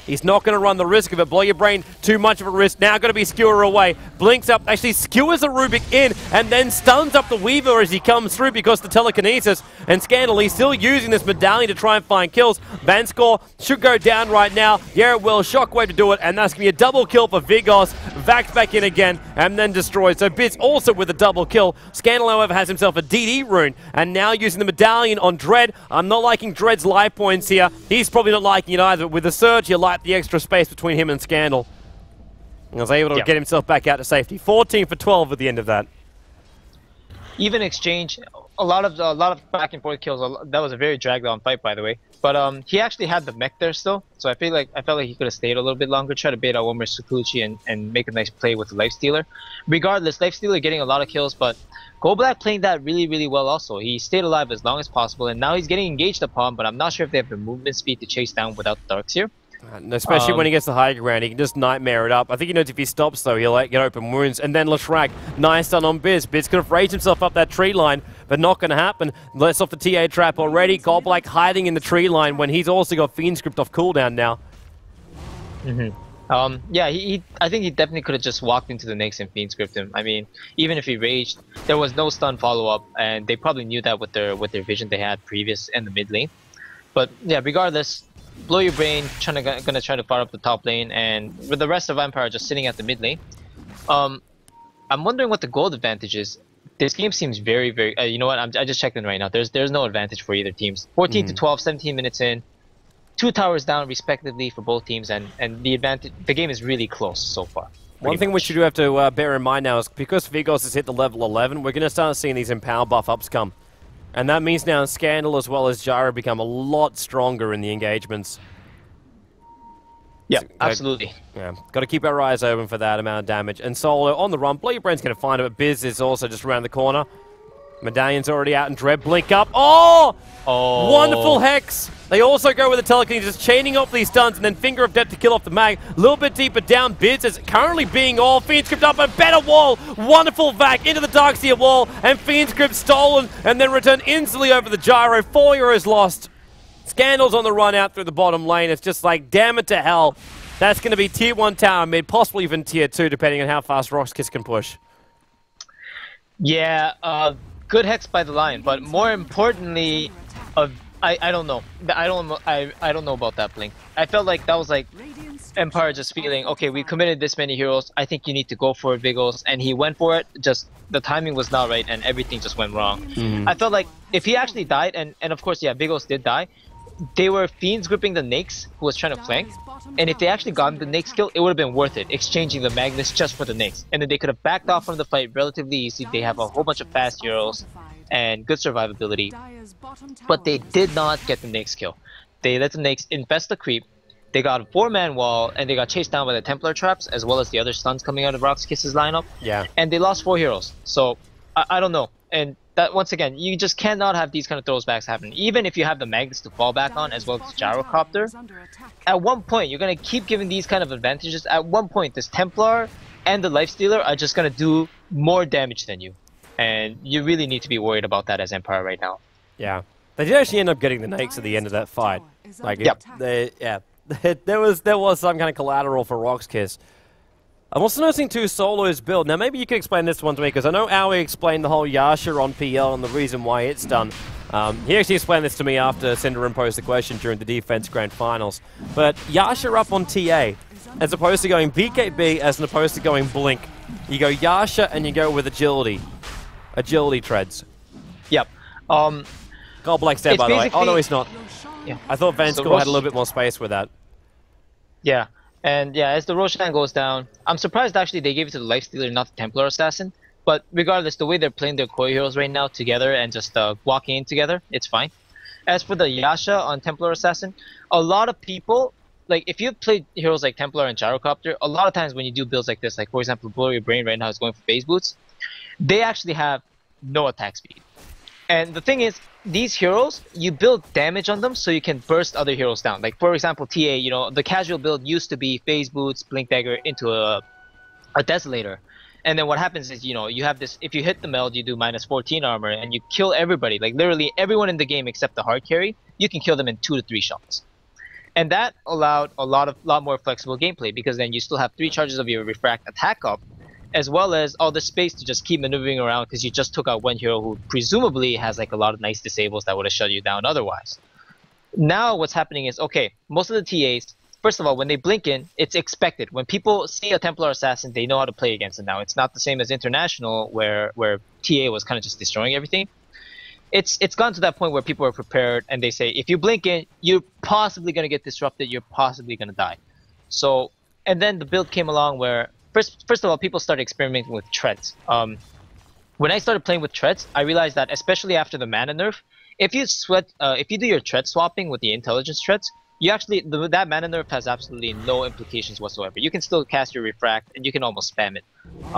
He's not going to run the risk of it. Blow your brain, too much of a risk. Now going to be Skewer away. Blinks up, actually skewers the Rubik in, and then stuns up the Weaver as he comes through because the telekinesis. And Scandal, he's still using this medallion to try and find kills. Vanscore should go down right now. Yeah, it will. Shockwave to do it, and that's going to be a double kill for Vigos. Vax back in again, and then destroyed. So Biz also with a double kill. Scandal, however, has himself a DD rune, and now using the medallion on Dread. I'm not liking Dread's life points here. He's probably not liking it either. With the Surge, you like the extra space between him and Scandal. He was able to get himself back out to safety. 14 for 12 at the end of that. Even exchange, a lot of back and forth kills. That was a very dragged on fight, by the way. But he actually had the mech there still, so I felt like he could have stayed a little bit longer, try to bait out one more Sakuchi and make a nice play with the Lifestealer. Regardless, Lifestealer getting a lot of kills, but GoBlack playing that really, really well also. He stayed alive as long as possible, and now he's getting engaged upon, but I'm not sure if they have the movement speed to chase down without the Darks here. Especially when he gets the high ground, he can just nightmare it up. I think he knows if he stops, though, he'll get open wounds. And then Lashrak, nice stun on Biz. Biz could have raised himself up that tree line, but not going to happen. Lets off the TA trap already. GoBlack hiding in the tree line when he's also got Fiend Script off cooldown now. Yeah, I think he definitely could have just walked into the Nyx and Fiend Script him. I mean, even if he raged, there was no stun follow-up, and they probably knew that with their vision they had previous in the mid lane. But yeah, regardless, blow your brain, gonna try to fire up the top lane, and with the rest of Empire just sitting at the mid lane. I'm wondering what the gold advantage is. This game seems very, very. You know what? I just checked in right now. There's no advantage for either teams. 14 to 12, 17 minutes in, 2 towers down respectively for both teams, and the game is really close so far. One thing which you do have to bear in mind now is because Vigos has hit the level 11, we're going to start seeing these Empower buff ups come. And that means now Scandal as well as Gyro become a lot stronger in the engagements. Yeah, absolutely. Yeah, got to keep our eyes open for that amount of damage. And Solo on the run. Blow your brain's going to find it, but Biz is also just around the corner. Medallion's already out and Dread blink up. Oh! Wonderful Hex! They also go with the telekinesis, just chaining off these stuns and then Finger of Death to kill off the mag. A little bit deeper down, Biz is currently being all Fiend Script up, a better wall! Wonderful Vac into the Darkseer wall, and Fiend Script stolen, and then returned instantly over the Gyro. 4 heroes lost. Scandal's on the run out through the bottom lane. It's just like, damn it to hell. That's going to be tier 1 tower mid, possibly even tier 2, depending on how fast RoX can push. Yeah, good Hex by the Lion, but more importantly, I don't know. I don't know about that blink. I felt like that was like Empire just feeling, okay, we committed this many heroes. I think you need to go for it, Vigos, and he went for it. Just the timing was not right, and everything just went wrong. I felt like if he actually died, and of course, yeah, Vigos did die. They were Fiends gripping the Nyx, who was trying to flank, and if they actually got the Nyx kill, it would have been worth it, exchanging the Magnus just for the Nyx. And then they could have backed off from the fight relatively easy. They have a whole bunch of fast heroes and good survivability, but they did not get the Nyx kill. They let the Nyx infest the creep, they got a 4-man wall, and they got chased down by the Templar traps, as well as the other stuns coming out of RoX KISS's lineup. Yeah. And they lost 4 heroes, so I don't know. And that, once again, you just cannot have these kind of throwbacks happen. Even if you have the Magnus to fall back on, as well as Gyrocopter, at one point, you're going to keep giving these kind of advantages. At one point, this Templar and the Lifestealer are just going to do more damage than you. And you really need to be worried about that as Empire right now. Yeah. They did actually end up getting the Nyx at the end of that fight. Like, there was some kind of collateral for RoX KISS. I'm also noticing too Solo's build. Now maybe you can explain this one to me, because I know Aoi explained the whole Yasha on PL and the reason why it's done. He actually explained this to me after Cinderin posed the question during the Defense Grand Finals. But Yasha up on TA, as opposed to going BKB, as opposed to going Blink. You go Yasha and you go with Agility. Agility treads. Yep. God Black's dead, by the way. Oh no, he's not. Yeah. I thought Vanscore had a little bit more space with that. Yeah. And yeah, as the Roshan goes down, I'm surprised actually they gave it to the Lifestealer, not the Templar Assassin. But regardless, the way they're playing their core heroes right now together and just walking in together, it's fine. As for the Yasha on Templar Assassin, a lot of people, like if you've played heroes like Templar and Gyrocopter, a lot of times when you do builds like this, like for example, Blow Your Brain right now is going for phase boots, they actually have no attack speed. And the thing is, these heroes, you build damage on them so you can burst other heroes down. Like for example, TA, you know, the casual build used to be phase boots, blink dagger into a desolator. And then what happens is, you know, you have this, if you hit the meld, you do minus 14 armor and you kill everybody. Like literally everyone in the game except the hard carry, you can kill them in 2 to 3 shots. And that allowed a lot more flexible gameplay, because then you still have 3 charges of your refract attack up, as well as all the space to just keep maneuvering around, because you just took out one hero who presumably has like a lot of nice disables that would have shut you down otherwise. Now what's happening is, okay, most of the TAs, first of all, when they blink in, it's expected. When people see a Templar Assassin, they know how to play against it now. It's not the same as International, where TA was kind of just destroying everything. It's gone to that point where people are prepared, and they say, if you blink in, you're possibly going to get disrupted, you're possibly going to die. So, and then the build came along where, first of all, people started experimenting with treads. When I started playing with treads, I realized that, especially after the mana nerf, if you do your tread swapping with the intelligence treads, you actually, that mana nerf has absolutely no implications whatsoever. You can still cast your refract, and you can almost spam it.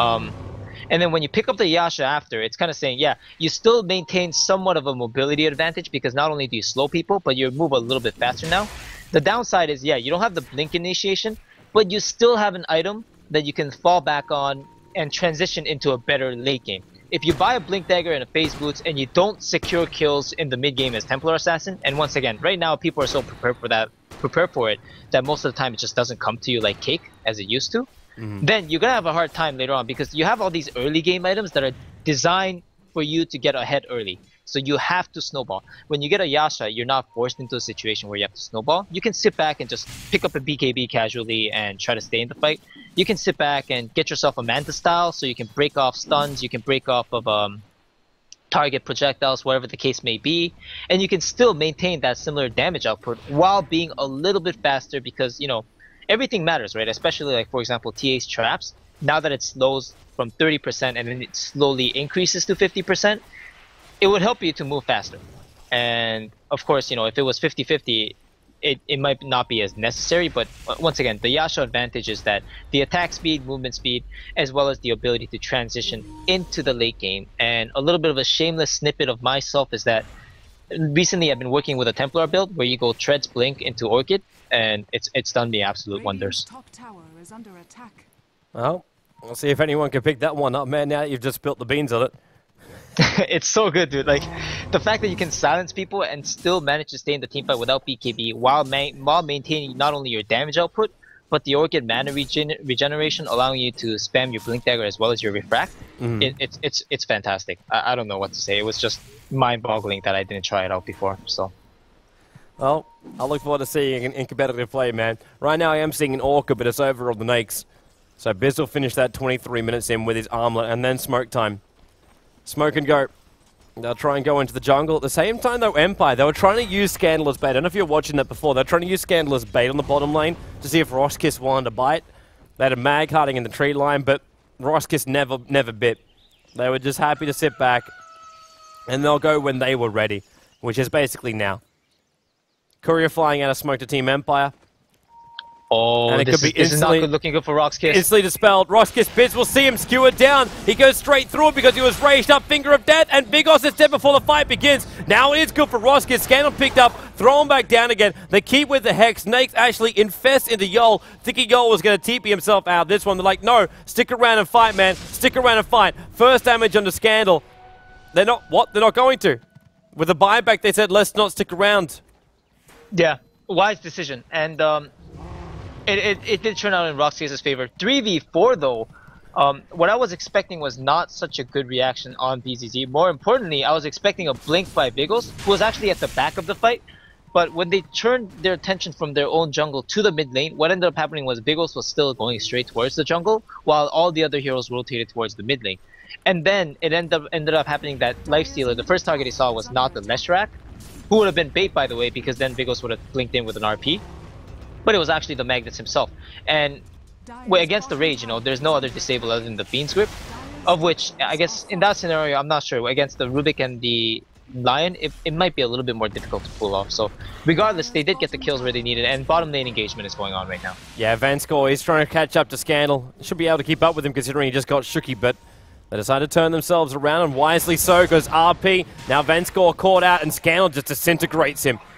And then when you pick up the Yasha after, it's kind of saying, yeah, you still maintain somewhat of a mobility advantage, because not only do you slow people, but you move a little bit faster now. The downside is, yeah, you don't have the blink initiation, but you still have an item that you can fall back on and transition into a better late game. If you buy a Blink Dagger and a Phase Boots and you don't secure kills in the mid game as Templar Assassin, and once again, right now people are so prepared for it that most of the time it just doesn't come to you like cake as it used to, then you're gonna have a hard time later on, because you have all these early game items that are designed for you to get ahead early. So you have to snowball. When you get a Yasha, you're not forced into a situation where you have to snowball. You can sit back and just pick up a BKB casually and try to stay in the fight. You can sit back and get yourself a Manta style, so you can break off stuns, you can break off of target projectiles, whatever the case may be, and you can still maintain that similar damage output while being a little bit faster, because, you know, everything matters, right? Especially, like, for example, TA's traps. Now that it slows from 30% and then it slowly increases to 50%, it would help you to move faster. And of course, you know, if it was 50-50, it might not be as necessary, but once again, the Yasha advantage is that the attack speed, movement speed, as well as the ability to transition into the late game. And a little bit of a shameless snippet of myself is that recently I've been working with a Templar build where you go Treads Blink into Orchid, and it's done me absolute wonders. Top tower is under attack. Well, we'll see if anyone can pick that one up, man, now that you've just spilt the beans on it. It's so good, dude. Like, the fact that you can silence people and still manage to stay in the teamfight without BKB while maintaining not only your damage output, but the Orchid mana regeneration, allowing you to spam your Blink Dagger as well as your Refract. It's fantastic. I don't know what to say. It was just mind-boggling that I didn't try it out before. So, well, I look forward to seeing it in competitive play, man. Right now I am seeing an Orchid, but it's over on the Nakes. So Biz will finish that 23 minutes in with his armlet, and then smoke time. Smoke and go. They'll try and go into the jungle. At the same time, though, Empire, they were trying to use Scandal as bait. I don't know if you're watching that before. They're trying to use Scandal as bait on the bottom lane to see if RoX wanted to bite. They had a mag hiding in the tree line, but RoX never bit. They were just happy to sit back, and they'll go when they were ready, which is basically now. Courier flying out of smoke to Team Empire. Oh, and this is not good, looking good for RoX. Instantly dispelled. RoX Biz will see him skewered down. He goes straight through it because he was raised up. Finger of Death, and Bigos is dead before the fight begins. Now it is good for RoX. Scandal picked up, thrown back down again. They keep with the Hex. Nakes actually infest into Yol, thinking Yol was going to TP himself out. This one, they're like, no, stick around and fight, man. Stick around and fight. First damage onto Scandal. They're not, what? They're not going to. With the buyback, they said, let's not stick around. Yeah, wise decision. And, It did turn out in RoX's favor. 3v4 though, what I was expecting was not such a good reaction on BZZ. More importantly, I was expecting a blink by Bigos, who was actually at the back of the fight. But when they turned their attention from their own jungle to the mid lane, what ended up happening was Bigos was still going straight towards the jungle, while all the other heroes rotated towards the mid lane. And then it ended up happening that Lifestealer, the first target he saw was not the Leshrac, who would have been bait, by the way, because then Bigos would have blinked in with an RP. But it was actually the Magnus himself. And against the Rage, you know, there's no other disable other than the Fiend's Grip, of which, I guess, in that scenario, I'm not sure. Against the Rubik and the Lion, it might be a little bit more difficult to pull off. So, regardless, they did get the kills where they needed, and bottom lane engagement is going on right now. Yeah, Vanscore, he's trying to catch up to Scandal. Should be able to keep up with him considering he just got Shooky, but they decided to turn themselves around, and wisely so, because RP, now Vanscore caught out, and Scandal just disintegrates him.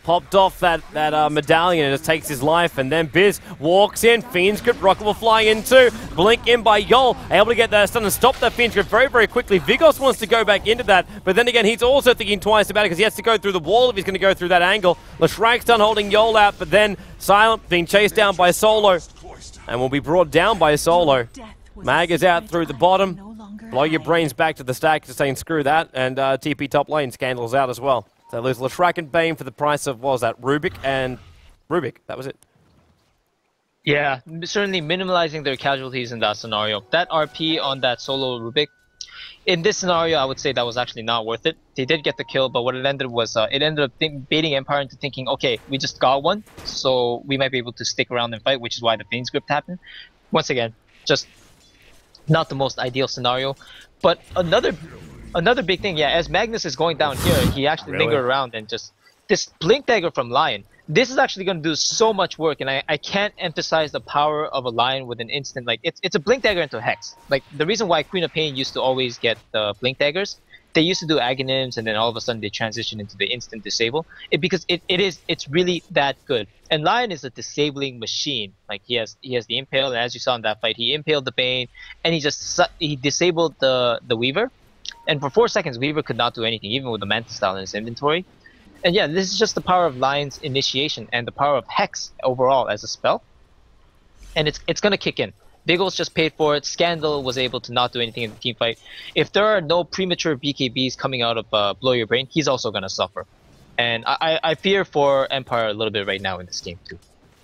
popped off that medallion and just takes his life, and then Biz walks in. Fiend's Grip, Rocket will fly in too. Blink in by Yol, able to get that stun and stop that Fiend's Grip very, very quickly. Vigos wants to go back into that, but then again, he's also thinking twice about it because he has to go through the wall if he's going to go through that angle. Leshrack's done holding Yol out, but then Silent being chased down by Solo, and will be brought down by Solo. Mag is out through the bottom. Blow your brains back to the stack, just saying screw that, and TP top lane, Scandal's out as well. So lose Leshrack and Bane for the price of, what was that, Rubik and Rubik, that was it. Yeah, certainly minimalizing their casualties in that scenario. That RP on that solo Rubik, in this scenario, I would say that was actually not worth it. They did get the kill, but what it ended was, it ended up baiting Empire into thinking, okay, we just got one, so we might be able to stick around and fight, which is why the Fiend's Grip happened. Once again, just not the most ideal scenario. But another big thing, yeah, as Magnus is going down here, he actually lingered around and just... This Blink Dagger from Lion, this is actually going to do so much work, and I can't emphasize the power of a Lion with an instant. Like, it's a Blink Dagger into a Hex. Like, the reason why Queen of Pain used to always get the Blink Daggers, they used to do Aghanims, and then all of a sudden they transition into the instant disable. Because it's really that good. And Lion is a disabling machine. Like, he has the Impale, and as you saw in that fight, he impaled the Bane, and he disabled the Weaver. And for 4 seconds, Weaver could not do anything, even with the Manta Style in his inventory. And yeah, this is just the power of Lion's initiation and the power of Hex overall as a spell. And it's gonna kick in. Biggles just paid for it. Scandal was able to not do anything in the team fight. If there are no premature BKBs coming out of Blow Your Brain, he's also gonna suffer. And I fear for Empire a little bit right now in this game too.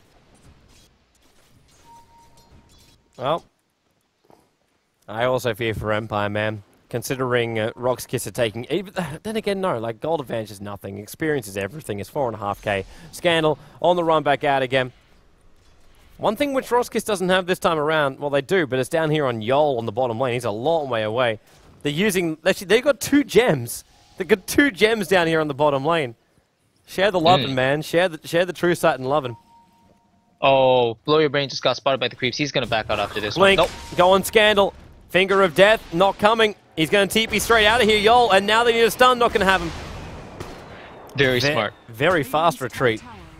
Well, I also fear for Empire, man. Considering RoX KIS are taking... Then again, no, like, gold advantage is nothing. Experience is everything. It's 4.5k. Scandal on the run back out again. One thing which RoX KIS doesn't have this time around, well, they do, but it's down here on Yol on the bottom lane. He's a long way away. They're using... Actually, they've got 2 gems. They've got 2 gems down here on the bottom lane. Share the lovin', man. Share the true sight and lovin'. Oh, Blow Your Brain just got spotted by the creeps. He's going to back out after this Blink, one. Nope. Go on Scandal. Finger of Death, not coming. He's going to TP straight out of here, Yol, and now they need a stun, not going to have him. Very smart. Very fast retreat.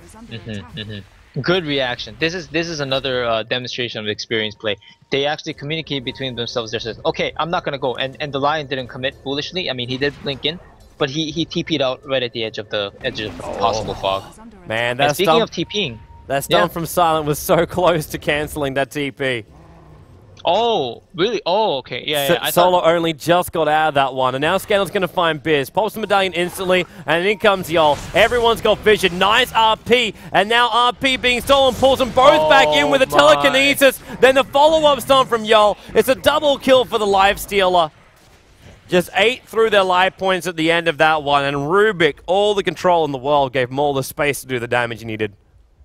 Good reaction. This is another demonstration of experience play. They actually communicate between themselves. They says, okay, I'm not going to go. And the Lion didn't commit foolishly. I mean, he did blink in, but he TP'd out right at the edge of the possible fog. Man, that speaking of TPing, that stun from Silent was so close to cancelling that TP. Oh, really? Oh, okay. Yeah. Solo only just got out of that one, and now Scandal's going to find Biz. Pops the medallion instantly, and in comes Yol. Everyone's got vision. Nice RP, and now RP being stolen pulls them both back in with a telekinesis. Then the follow-up stun from Yol. It's a double kill for the Lifestealer. Just 8 through their life points at the end of that one, and Rubik, all the control in the world, gave him all the space to do the damage he needed.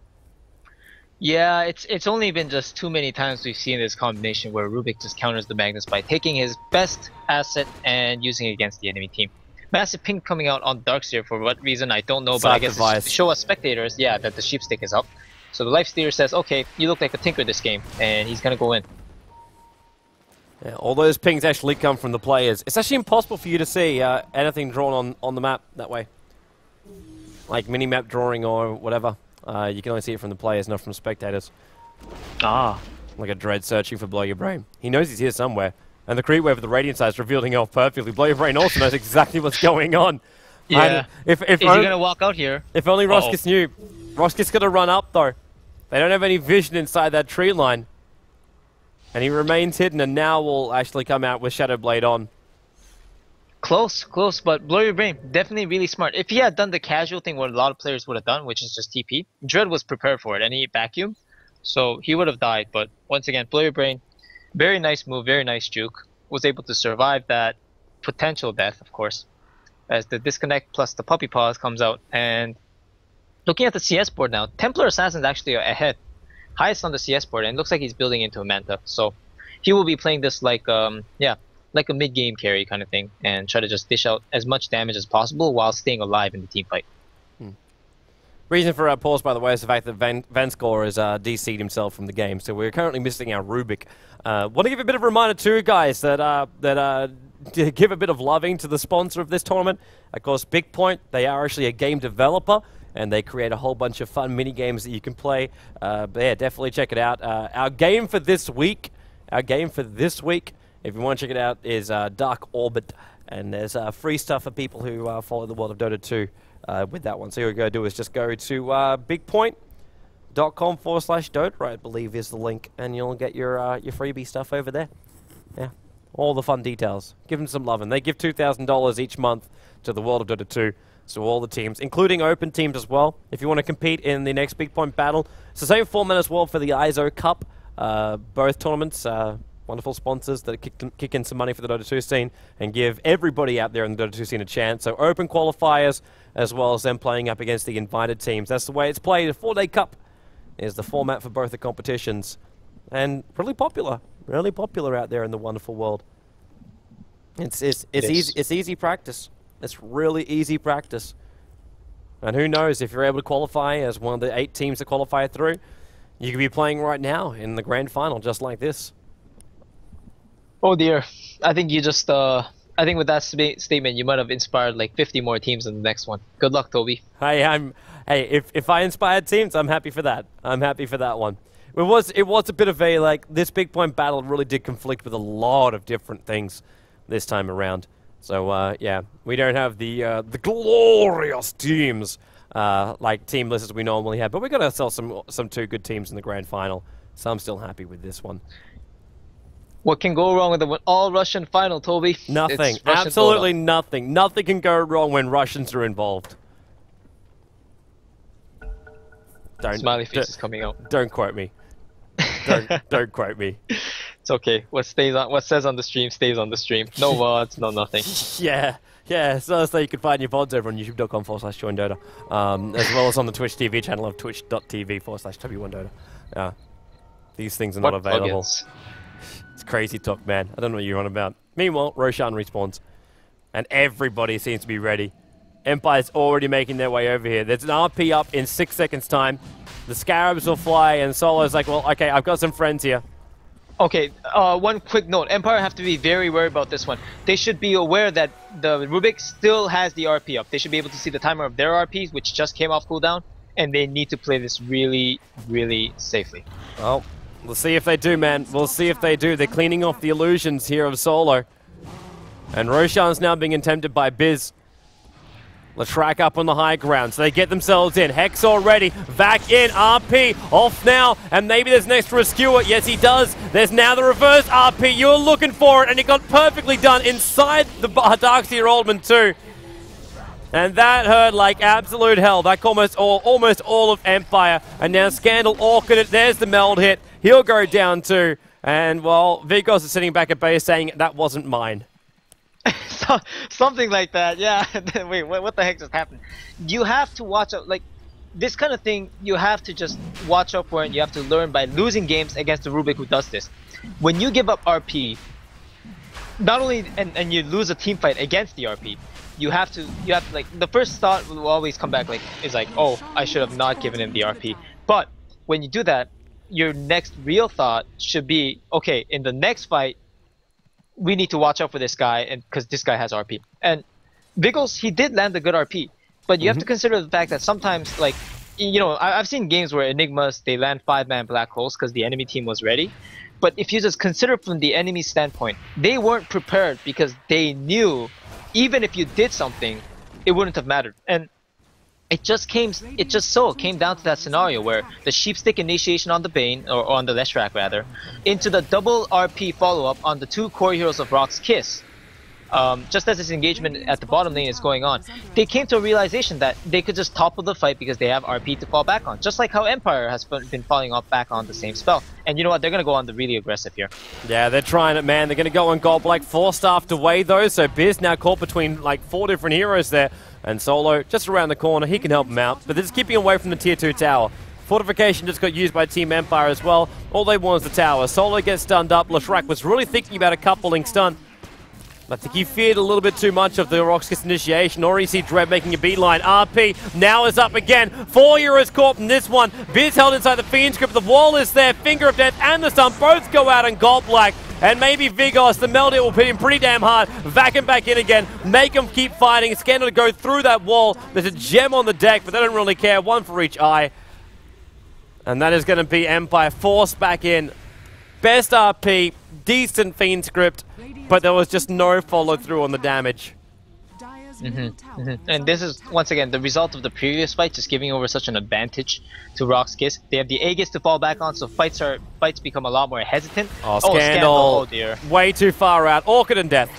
Yeah, it's only been just too many times we've seen this combination where Rubik just counters the Magnus by taking his best asset and using it against the enemy team. Massive ping coming out on Darkseer for what reason I don't know, but I guess it's to show us spectators, yeah, that the sheep stick is up. So the Lifestealer says, okay, you look like a tinker this game, and he's gonna go in. Yeah, all those pings actually come from the players. It's actually impossible for you to see anything drawn on the map that way. Like mini-map drawing or whatever. You can only see it from the players, not from spectators. Ah. Like a Dread searching for Blow Your Brain. He knows he's here somewhere. And the creep wave of the Radiant Side is revealing off perfectly. Blow Your Brain also knows exactly what's going on. Yeah. Is he going to walk out here? If only RoX KIS knew. RoX KIS got to run up, though. They don't have any vision inside that tree line. And he remains hidden, and now will actually come out with Shadow Blade on. Close, but Blow Your Brain, definitely really smart. If he had done the casual thing what a lot of players would have done, which is just TP, Dread was prepared for it, and he vacuumed, so he would have died. But once again, Blow Your Brain, very nice move, very nice juke, was able to survive that potential death, of course, as the disconnect plus the puppy paws comes out. And looking at the CS board now, Templar Assassin's actually ahead, highest on the CS board, and it looks like he's building into a Manta, so he will be playing this like, like a mid-game carry kind of thing, and try to just dish out as much damage as possible while staying alive in the team fight. Reason for our pause, by the way, is the fact that Vanscore has DC'd himself from the game, so we're currently missing our Rubik. Want to give a bit of a reminder too, guys, that to give a bit of loving to the sponsor of this tournament. Of course, Bigpoint, they are actually a game developer, and they create a whole bunch of fun mini games that you can play. But yeah, definitely check it out. Our game for this week, if you want to check it out, is Dark Orbit, and there's free stuff for people who follow the world of Dota 2 with that one. So what you're going to do is just go to bigpoint.com/Dota, I believe is the link, and you'll get your freebie stuff over there. Yeah, all the fun details. Give them some love, and they give $2,000 each month to the world of Dota 2. So all the teams, including open teams as well. If you want to compete in the next Bigpoint Battle, it's the same format as well for the ISO Cup. Both tournaments, wonderful sponsors that kick in some money for the Dota 2 scene and give everybody out there in the Dota 2 scene a chance. So open qualifiers, as well as them playing up against the invited teams. That's the way it's played. A 4-day cup is the format for both the competitions. And really popular out there in the wonderful world. It's easy practice. It's really easy practice. And who knows, if you're able to qualify as one of the 8 teams that qualify through, you could be playing right now in the grand final just like this. Oh dear. I think you just, I think with that statement, you might have inspired like 50 more teams in the next one. Good luck, Toby. Hey, if I inspired teams, I'm happy for that. I'm happy for that one. It was a bit of a, like, this Bigpoint Battle really did conflict with a lot of different things this time around. So, yeah, we don't have the glorious teams like team lists as we normally have, but we got ourselves some 2 good teams in the grand final, so I'm still happy with this one. What can go wrong with an all-Russian final, Toby? Nothing. Absolutely nothing. Nothing can go wrong when Russians are involved. Smiley face is coming out. Don't quote me. Don't quote me. It's okay. What says on the stream stays on the stream. No VODs, no nothing. Yeah. So you can find your VODs over on youtube.com/joinDOTA, as well as on the Twitch TV channel of twitch.tv/TobiWan. These things are not available. It's crazy talk, man. I don't know what you're on about. Meanwhile, Roshan respawns, and everybody seems to be ready. Empire's already making their way over here. There's an RP up in 6 seconds' time. The Scarabs will fly, and Solo's like, well, okay, I've got some friends here. Okay, one quick note. Empire have to be very worried about this one. They should be aware that the Rubik still has the RP up. They should be able to see the timer of their RPs, which just came off cooldown, and they need to play this really, really safely. Well, we'll see if they do, man. We'll see if they do. They're cleaning off the illusions here of Solo. And Roshan's now being attempted by Biz. Latrak up on the high ground, so they get themselves in. Hex already, back in, RP, off now, and maybe there's an extra skewer. Yes, he does. There's now the reverse RP. You were looking for it, and it got perfectly done inside the Darkseer Oldman too. And that hurt like absolute hell. That almost all of Empire. And now Scandal orchid it. There's the meld hit. He'll go down too. And, well, Vigos is sitting back at base saying, that wasn't mine. Something like that, yeah. Wait, what the heck just happened? You have to watch out, like, this kind of thing, you have to just watch out for it, and you have to learn by losing games against the Rubik who does this. When you give up RP, not only, and you lose a team fight against the RP, you have to, like, the first thought will always come back, like, is like, oh, I should have not given him the RP. But when you do that, your next real thought should be, okay, in the next fight, we need to watch out for this guy, and because this guy has RP. And Vigos, he did land a good RP, but you have to consider the fact that sometimes, like, you know, I've seen games where Enigmas, they land 5-man black holes because the enemy team was ready. But if you just consider from the enemy standpoint, they weren't prepared because they knew even if you did something, it wouldn't have mattered. And it just came down to that scenario where the sheepstick initiation on the Bane, or on the Leshrac rather, into the double RP follow-up on the 2 core heroes of RoX KIS. Just as this engagement at the bottom lane is going on, they came to a realization that they could just topple the fight because they have RP to fall back on. Just like how Empire has been falling off back on the same spell. And you know what? They're going to go on the really aggressive here. Yeah, they're trying it, man. They're going to go on Gold Black, forced away though, so Biz now caught between like 4 different heroes there. And Solo, just around the corner, he can help him out. But they're just keeping away from the Tier 2 tower. Fortification just got used by Team Empire as well. All they want is the tower. Solo gets stunned up. Leshrac was really thinking about a coupling stun. I think he feared a little bit too much of the RoX KIS initiation. Already see Dread making a beeline. RP now is up again. 4 heroes caught in this one. Biz held inside the Fiend's grip. The wall is there. Finger of Death and the stun both go out on Gold Black. and maybe Vigos. The Melody will put him pretty damn hard. Vac him back in again. Make him keep fighting. Scandal to go through that wall. There's a gem on the deck, but they don't really care. One for each eye. And that is going to be Empire forced back in. Best RP, decent Fiend script, but there was just no follow through on the damage. And this is, once again, the result of the previous fight, just giving over such an advantage to RoX KIS. They have the Aegis to fall back on, so fights become a lot more hesitant. Oh, Scandal. Oh, dear. Way too far out. Orchid and Death.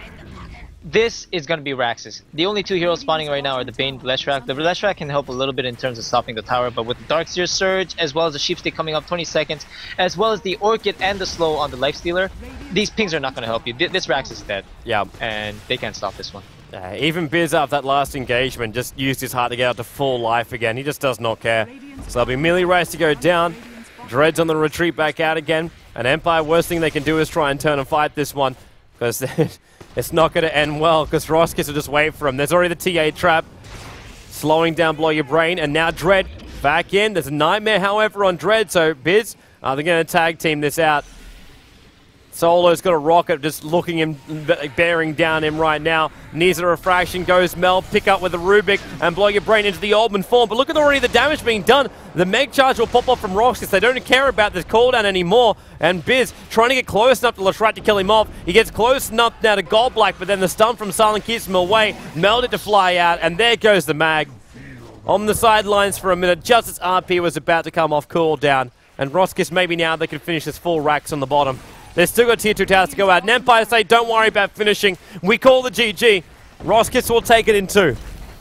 This is going to be Rax's. The only two heroes spawning right now are the Bane and Leshrac. The Leshrac can help a little bit in terms of stopping the tower, but with the Darkseer Surge, as well as the Sheepstick coming up 20 seconds, as well as the Orchid and the Slow on the Lifestealer, these pings are not going to help you. This Rax is dead. Yeah. And they can't stop this one. Even Biz after that last engagement just used his heart to get out to full life again. He just does not care. So there'll be melee race to go down. Dread's on the retreat back out again. And Empire, worst thing they can do is try and turn and fight this one. Because it's not going to end well, because RoX KIS will just wait for him. There's already the TA trap. Slowing down Blow Your Brain. And now Dread back in. There's a Nightmare, however, on Dread. So Biz, they're going to tag team this out. Solo's got a rocket just looking him, bearing down him right now. Needs a refraction, goes Mel, pick up with the Rubik, and Blow Your Brain into the Oldman form. But look at already the damage being done. The Meg Charge will pop off from RoX KIS. They don't care about this cooldown anymore. And Biz trying to get close enough to Leshrac to kill him off. He gets close enough now to Gold Black, but then the stun from Silent keeps him away. Melded to fly out, and there goes the Mag. On the sidelines for a minute, just as RP was about to come off cooldown. And RoX KIS, maybe now they can finish this full racks on the bottom. They've still got tier 2 towers to go out. And Empire say, don't worry about finishing. We call the GG. RoX KIS will take it in 2.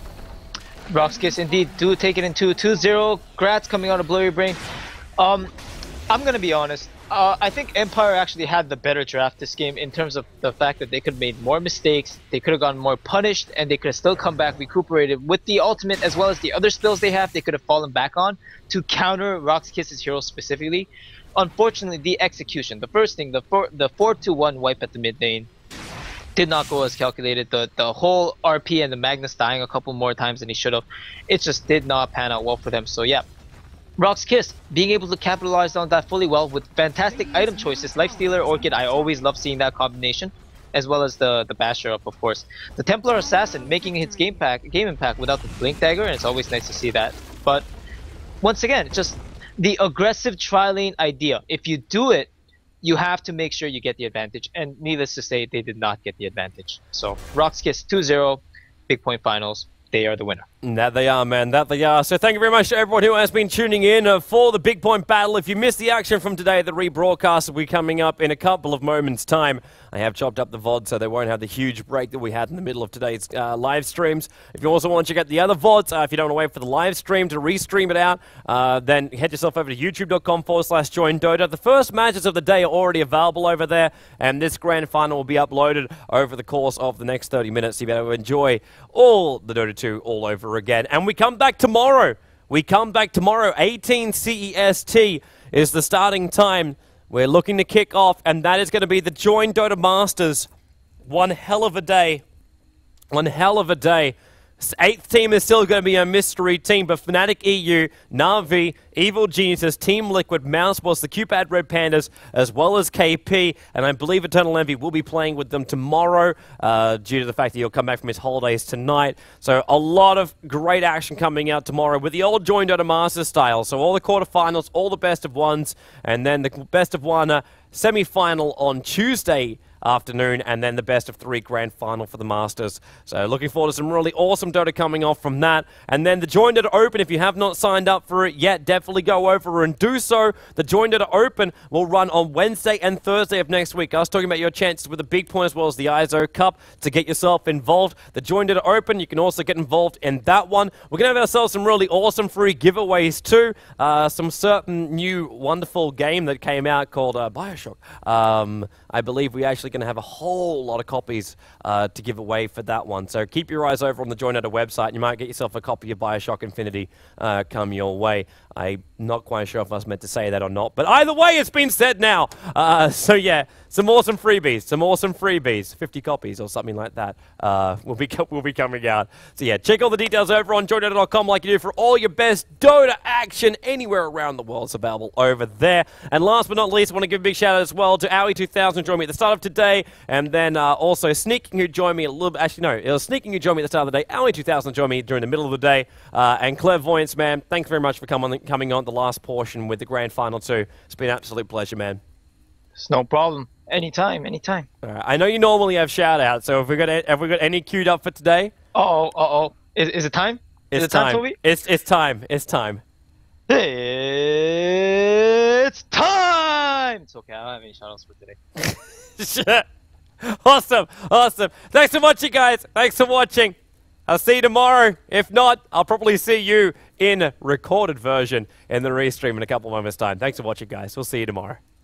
RoX KIS indeed do take it in 2. 2-0. Grats coming out of Blow Your Brain. I'm going to be honest. I think Empire actually had the better draft this game in terms of the fact that they could have made more mistakes. They could have gotten more punished, and they could have still come back recuperated. With the ultimate as well as the other spells they have, they could have fallen back on to counter RoX KIS's heroes specifically. Unfortunately, the execution, the first thing, the 4-2-1 wipe at the mid lane did not go as calculated. The whole RP and the Magnus dying a couple more times than he should have, it just did not pan out well for them. So yeah, RoX KIS being able to capitalize on that fully well with fantastic item choices. Lifestealer, Orchid, I always love seeing that combination, as well as the Basher up, of course. The Templar Assassin making its game impact without the Blink Dagger, and it's always nice to see that. But once again, just the aggressive tri-lane idea. If you do it, you have to make sure you get the advantage. And needless to say, they did not get the advantage. So RoX KIS 2-0, Big Point Finals. They are the winner. That they are, man. That they are. So thank you very much to everyone who has been tuning in for the Big Point Battle. If you missed the action from today, the rebroadcast will be coming up in a couple of moments' time. I have chopped up the VOD so they won't have the huge break that we had in the middle of today's live streams. If you also want to check out the other VODs, if you don't want to wait for the live stream to restream it out, then head yourself over to youtube.com/joinDOTA. The first matches of the day are already available over there, and this grand final will be uploaded over the course of the next 30 minutes. So you'll be able to enjoy all the Dota 2 all over again. And we come back tomorrow. 18 CEST is the starting time. We're looking to kick off, and that is going to be the joinDOTA Masters. One hell of a day. One hell of a day. 8th team is still going to be a mystery team, but Fnatic EU, Na'Vi, Evil Geniuses, Team Liquid, Mouseboss, the Cupid Red Pandas, as well as KP, and I believe Eternal Envy will be playing with them tomorrow due to the fact that he'll come back from his holidays tonight. So a lot of great action coming out tomorrow with the old joinDOTA Masters style. So all the quarterfinals, all the best of ones, and then the best of one semi-final on Tuesday afternoon, and then the best of 3 grand final for the Masters. So looking forward to some really awesome Dota coming off from that. And then the joinDOTA Open, if you have not signed up for it yet, definitely go over and do so. The joinDOTA Open will run on Wednesday and Thursday of next week. I was talking about your chances with the Big Point as well as the ISO Cup to get yourself involved. The joinDOTA Open, you can also get involved in that one. We're going to have ourselves some really awesome free giveaways too. Some certain new wonderful game that came out called Bioshock. I believe we actually going to have a whole lot of copies to give away for that one. So keep your eyes over on the joinDOTA website. You might get yourself a copy of Bioshock Infinity come your way. I'm not quite sure if I was meant to say that or not, but either way, it's been said now. So yeah, Some awesome freebies, 50 copies or something like that will be coming out. So yeah, check all the details over on joinDOTA.com like you do for all your best Dota action anywhere around the world. It's available over there. And last but not least, I want to give a big shout out as well to Owie2000 who joined me at the start of today, and then also Sneaking who joined me a little bit. Actually, no, it was Sneaking who joined me at the start of the day. Owie2000 joined me during the middle of the day, and Clairvoyance, man, thanks very much for coming on the last portion with the grand final too. It's been an absolute pleasure, man. It's no problem. Anytime. All right. I know you normally have shout-outs, so have we got any queued up for today? Is it time? It's time, Toby? It's time. It's time! It's okay, I don't have any shout-outs for today. Awesome. Thanks for watching, guys. Thanks for watching. I'll see you tomorrow. If not, I'll probably see you in recorded version in the restream in a couple of moments' time. Thanks for watching, guys. We'll see you tomorrow.